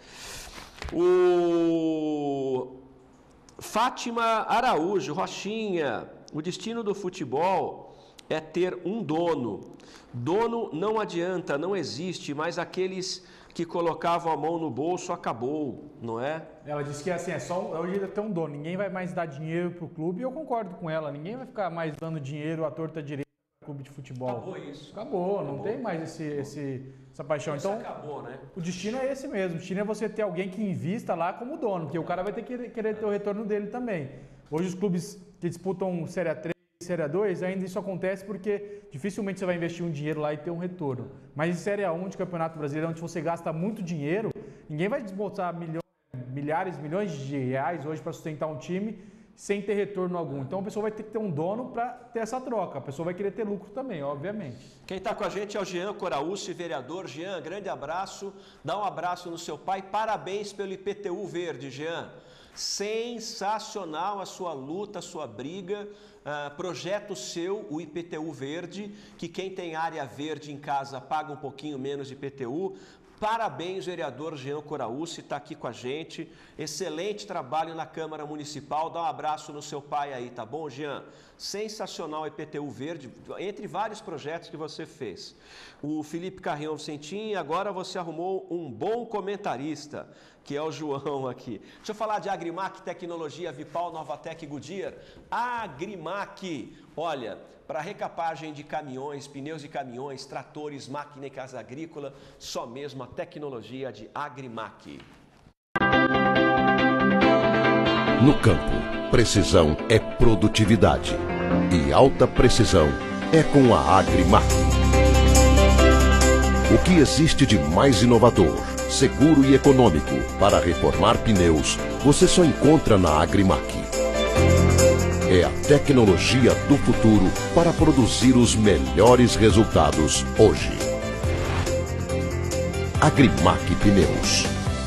O Fátima Araújo, Rochinha, o destino do futebol é ter um dono. Dono não adianta, não existe, mas aqueles que colocavam a mão no bolso acabou, não é? Ela disse que assim, hoje ter um dono, ninguém vai mais dar dinheiro para o clube, e eu concordo com ela, ninguém vai ficar mais dando dinheiro à torta direita para o clube de futebol. Acabou isso. Acabou, não tem mais essa paixão. Isso então, acabou, né? O destino é esse mesmo, o destino é você ter alguém que invista lá como dono, porque o cara vai ter que querer ter o retorno dele também. Hoje os clubes que disputam Série 3, Série 2, ainda isso acontece porque dificilmente você vai investir um dinheiro lá e ter um retorno. Mas em Série 1 de Campeonato Brasileiro, onde você gasta muito dinheiro, ninguém vai desbotar milhões de reais hoje para sustentar um time sem ter retorno algum. Então a pessoa vai ter que ter um dono para ter essa troca. A pessoa vai querer ter lucro também, obviamente. Quem está com a gente é o Jean Coraúci, vereador. Jean, grande abraço. Dá um abraço no seu pai. Parabéns pelo IPTU verde, Jean. Sensacional a sua luta, a sua briga. Projeto seu, o IPTU verde, que quem tem área verde em casa paga um pouquinho menos de IPTU. Parabéns, vereador Jean Coraúci, está aqui com a gente. Excelente trabalho na Câmara Municipal. Dá um abraço no seu pai aí, tá bom, Jean? Sensacional IPTU verde, entre vários projetos que você fez. O Felipe Carrião Vicentim, agora você arrumou um bom comentarista, que é o João aqui. Deixa eu falar de Agrimac, Tecnologia, Vipal, Novatec, Goodyear. Agrimac, olha, para recapagem de caminhões, pneus de caminhões, tratores, máquina e casa agrícola, só mesmo a tecnologia de Agrimac. No campo, precisão é produtividade e alta precisão é com a Agrimac. O que existe de mais inovador, seguro e econômico para reformar pneus, você só encontra na Agrimac. É a tecnologia do futuro para produzir os melhores resultados hoje. Agrimac Pneus.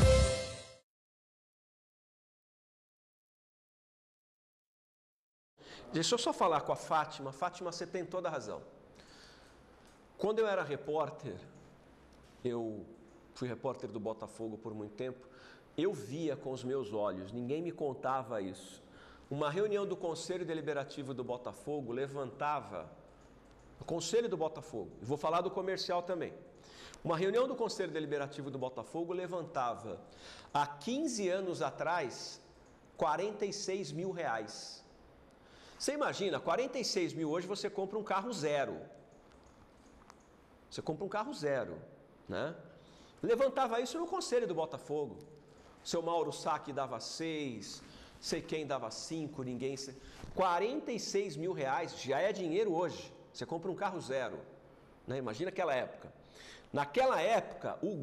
Deixa eu só falar com a Fátima. Fátima, você tem toda a razão. Quando eu era repórter, eu fui repórter do Botafogo por muito tempo, eu via com os meus olhos, ninguém me contava isso. Uma reunião do Conselho Deliberativo do Botafogo levantava, o Conselho do Botafogo, vou falar do comercial também, uma reunião do Conselho Deliberativo do Botafogo levantava, há 15 anos atrás, 46 mil reais. Você imagina, 46 mil hoje você compra um carro zero. Você compra um carro zero, né? Levantava isso no Conselho do Botafogo. Seu Mauro Sacchi dava 6, sei quem dava 5, ninguém... 46 mil reais já é dinheiro hoje. Você compra um carro zero, né? Imagina aquela época. Naquela época, o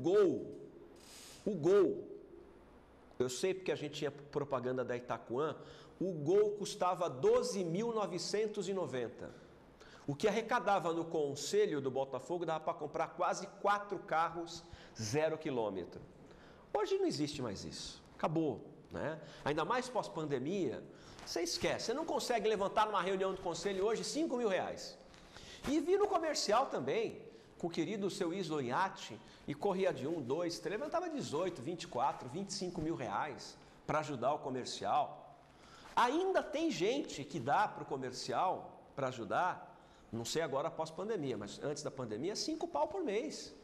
Gol, eu sei porque a gente tinha propaganda da Itaquan, o Gol custava 12.990. O que arrecadava no conselho do Botafogo dava para comprar quase 4 carros 0 quilômetro. Hoje não existe mais isso, acabou, né? Ainda mais pós-pandemia, você esquece, você não consegue levantar numa reunião do conselho hoje R$5.000. E vi no comercial também, com o querido seu Islo Iatti, e corria de 1, 2, 3, levantava 18, 24, R$25.000 para ajudar o comercial. Ainda tem gente que dá para o comercial para ajudar, não sei agora após pandemia, mas antes da pandemia, 5 pau por mês.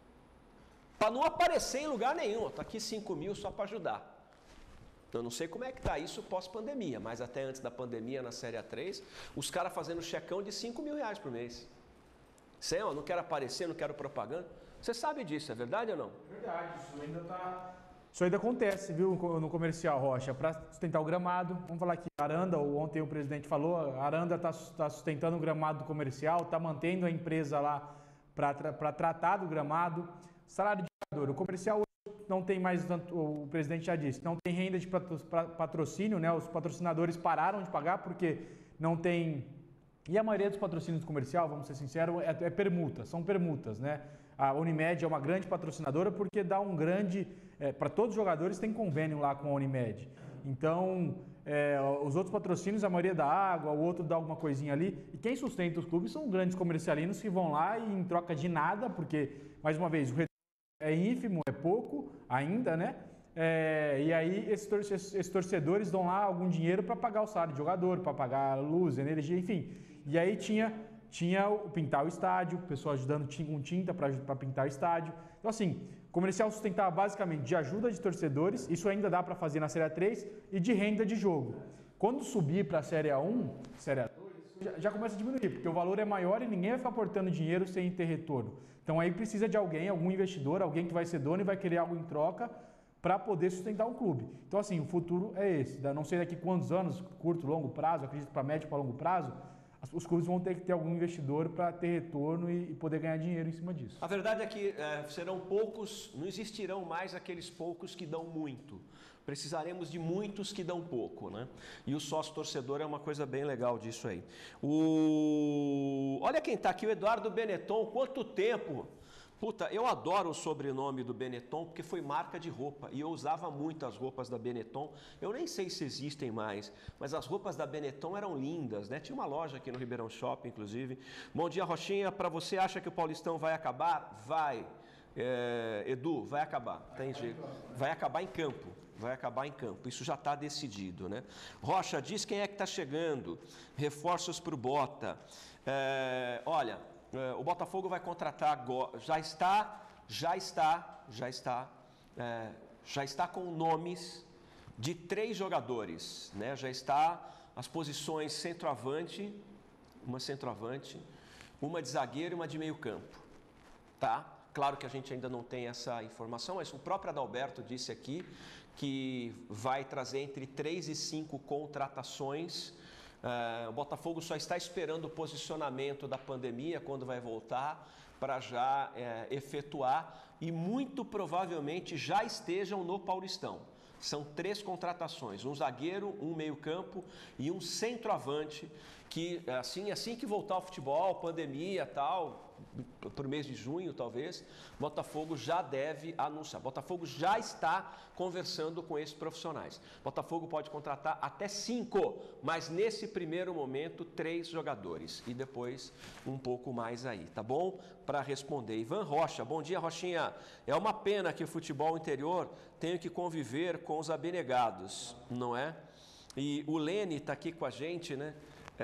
Para não aparecer em lugar nenhum, está aqui 5.000 só para ajudar. Eu não sei como é que está isso pós-pandemia, mas até antes da pandemia, na Série A3, os caras fazendo checão de R$5.000 por mês. Sei, ó, não quero aparecer, não quero propaganda. Você sabe disso, é verdade ou não? É verdade, isso ainda acontece, viu, no comercial, Rocha, para sustentar o gramado. Vamos falar aqui, Aranda, ontem o presidente falou, a Aranda está sustentando o gramado do comercial, está mantendo a empresa lá para tratar do gramado. Salário de jogador, o comercial não tem mais, o presidente já disse, não tem renda de patrocínio, né? Os patrocinadores pararam de pagar porque não tem... E a maioria dos patrocínios do comercial, vamos ser sinceros, é permuta, são permutas, né? A Unimed é uma grande patrocinadora porque dá um grande... para todos os jogadores tem convênio lá com a Unimed. Então, os outros patrocínios, a maioria dá água, o outro dá alguma coisinha ali. E quem sustenta os clubes são grandes comercialinos que vão lá e em troca de nada, porque, mais uma vez, o retorno é ínfimo, é pouco ainda, né? E aí esses torcedores dão lá algum dinheiro para pagar o salário de jogador, para pagar luz, energia, enfim. E aí tinha o pintar o estádio, o pessoal ajudando com tinta para pintar o estádio. Então assim, o comercial sustentava basicamente de ajuda de torcedores, isso ainda dá para fazer na Série A3, e de renda de jogo. Quando subir para a Série A1, Série A2, já começa a diminuir, porque o valor é maior e ninguém vai ficar aportando dinheiro sem ter retorno. Então aí precisa de alguém, algum investidor, alguém que vai ser dono e vai querer algo em troca para poder sustentar um clube. Então assim, o futuro é esse. Não sei daqui quantos anos, curto, longo prazo, acredito para médio, para longo prazo, os clubes vão ter que ter algum investidor para ter retorno e poder ganhar dinheiro em cima disso. A verdade é que serão poucos, não existirão mais aqueles poucos que dão muito. Precisaremos de muitos que dão pouco, né? E o sócio-torcedor é uma coisa bem legal disso aí. Olha quem está aqui, o Eduardo Benetton. Quanto tempo? Puta, eu adoro o sobrenome do Benetton porque foi marca de roupa e eu usava muito as roupas da Benetton. Eu nem sei se existem mais, mas as roupas da Benetton eram lindas, né? Tinha uma loja aqui no Ribeirão Shopping, inclusive. Bom dia, Rochinha. Para você, acha que o Paulistão vai acabar? Vai. Edu, vai acabar. Tem jeito. Vai acabar em campo. Vai acabar em campo. Isso já está decidido, né? Rocha, diz quem é que está chegando. Reforços para o Bota. Olha... o Botafogo vai contratar agora, já está com nomes de 3 jogadores, né? Já está as posições centroavante, uma de zagueiro e uma de meio campo, tá? Claro que a gente ainda não tem essa informação, mas o próprio Adalberto disse aqui que vai trazer entre 3 e 5 contratações. O Botafogo só está esperando o posicionamento da pandemia, quando vai voltar, para já efetuar e muito provavelmente já estejam no Paulistão. São 3 contratações, um zagueiro, um meio-campo e um centroavante, que assim que voltar ao futebol, pandemia e tal, por mês de junho talvez, Botafogo já deve anunciar. Botafogo já está conversando com esses profissionais. Botafogo pode contratar até 5, mas nesse primeiro momento 3 jogadores e depois um pouco mais aí, tá bom? Para responder. Ivan Rocha, bom dia, Rochinha. É uma pena que o futebol interior tenha que conviver com os abnegados, não é? E o Lene está aqui com a gente, né?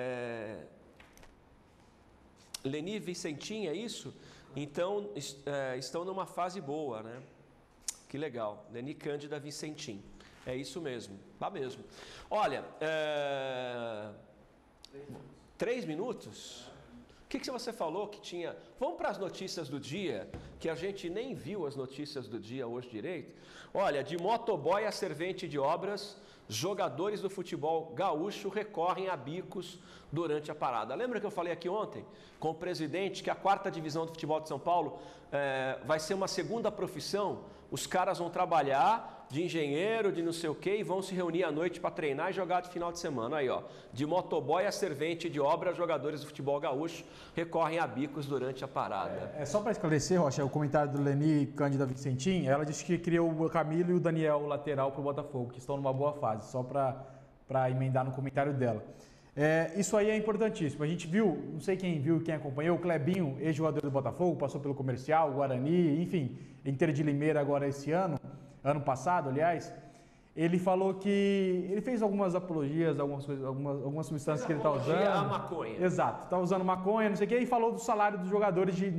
Leni Vicentim, é isso? Então, estão numa fase boa, né? Que legal. Leni Cândida Vicentim. É isso mesmo. Tá mesmo. Olha, 3 minutos? que você falou que tinha... Vamos para as notícias do dia, que a gente nem viu as notícias do dia hoje direito. Olha, de motoboy a servente de obras, jogadores do futebol gaúcho recorrem a bicos durante a parada. Lembra que eu falei aqui ontem com o presidente que a 4ª divisão do futebol de São Paulo vai ser uma segunda profissão? Os caras vão trabalhar de engenheiro, de não sei o quê, e vão se reunir à noite para treinar e jogar de final de semana. Aí, ó, de motoboy a servente de obra, jogadores do futebol gaúcho recorrem a bicos durante a parada. Só para esclarecer, Rocha, o comentário do Leni Cândida Vicentim, ela disse que queria o Camilo e o Daniel lateral para o Botafogo, que estão numa boa fase, só para emendar no comentário dela. Isso aí é importantíssimo. A gente viu, não sei quem viu e quem acompanhou, o Clebinho, ex-jogador do Botafogo, passou pelo Comercial, Guarani, enfim, Inter de Limeira agora esse ano passado, aliás, ele falou que ele fez algumas apologias, algumas substâncias que ele está usando. A maconha. Exato, está usando maconha, não sei o quê, e falou do salário dos jogadores de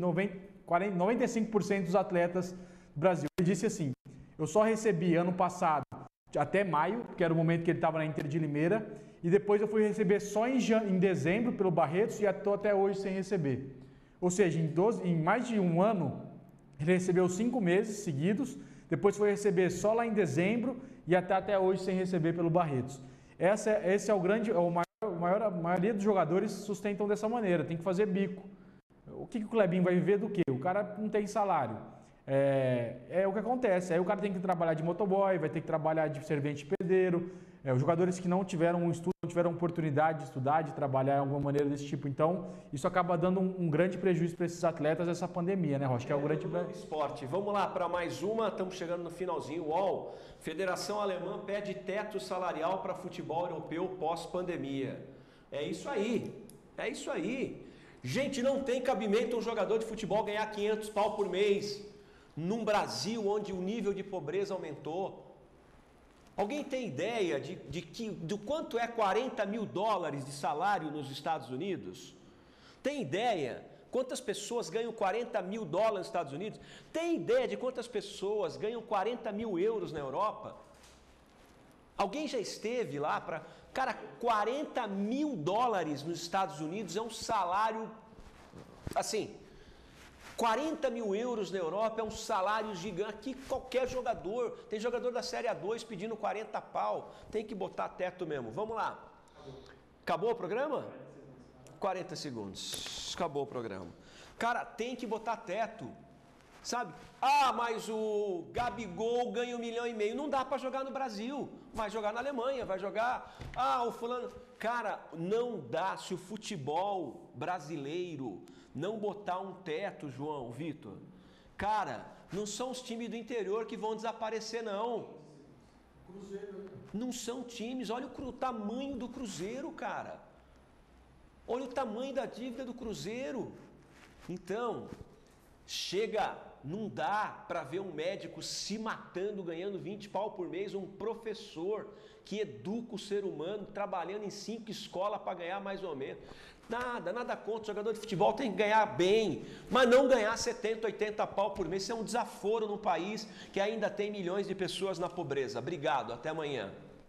95% dos atletas do Brasil. Ele disse assim, eu só recebi ano passado, até maio, que era o momento que ele estava na Inter de Limeira, e depois eu fui receber só em dezembro pelo Barretos e estou até hoje sem receber. Ou seja, em mais de um ano, ele recebeu 5 meses seguidos, depois foi receber só lá em dezembro e até hoje sem receber pelo Barretos. Esse é o grande, a maioria dos jogadores sustentam dessa maneira, tem que fazer bico. O que o Clebinho vai viver do quê? O cara não tem salário. É o que acontece, aí o cara tem que trabalhar de motoboy, vai ter que trabalhar de servente pedreiro, os jogadores que não tiveram um estudo, não tiveram oportunidade de estudar, de trabalhar de alguma maneira desse tipo, então isso acaba dando um grande prejuízo para esses atletas, essa pandemia, né, Rocha? Que é o grande esporte. Vamos lá para mais uma, estamos chegando no finalzinho. UOL, Federação Alemã pede teto salarial para futebol europeu pós-pandemia. É isso aí. Gente, não tem cabimento um jogador de futebol ganhar 500 pau por mês num Brasil onde o nível de pobreza aumentou. Alguém tem ideia do quanto é 40 mil dólares de salário nos Estados Unidos? Tem ideia quantas pessoas ganham 40 mil dólares nos Estados Unidos? Tem ideia de quantas pessoas ganham 40 mil euros na Europa? Alguém já esteve lá para... Cara, 40 mil dólares nos Estados Unidos é um salário... Assim... 40 mil euros na Europa é um salário gigante. Aqui qualquer jogador, tem jogador da Série A2 pedindo 40 pau. Tem que botar teto mesmo. Vamos lá. Acabou o programa? 40 segundos. Acabou o programa. Cara, tem que botar teto. Sabe? Mas o Gabigol ganha 1,5 milhão. Não dá para jogar no Brasil. Vai jogar na Alemanha, vai jogar... o fulano... Cara, não dá. Se o futebol brasileiro... não botar um teto, João, Vitor. Cara, não são os times do interior que vão desaparecer, não. Cruzeiro. Não são times. Olha o tamanho do Cruzeiro, cara. Olha o tamanho da dívida do Cruzeiro. Então, chega, não dá para ver um médico se matando, ganhando 20 pau por mês, um professor que educa o ser humano, trabalhando em 5 escolas para ganhar mais ou menos. Nada contra, o jogador de futebol tem que ganhar bem, mas não ganhar 70, 80 pau por mês. Isso é um desaforo num país que ainda tem milhões de pessoas na pobreza. Obrigado, até amanhã.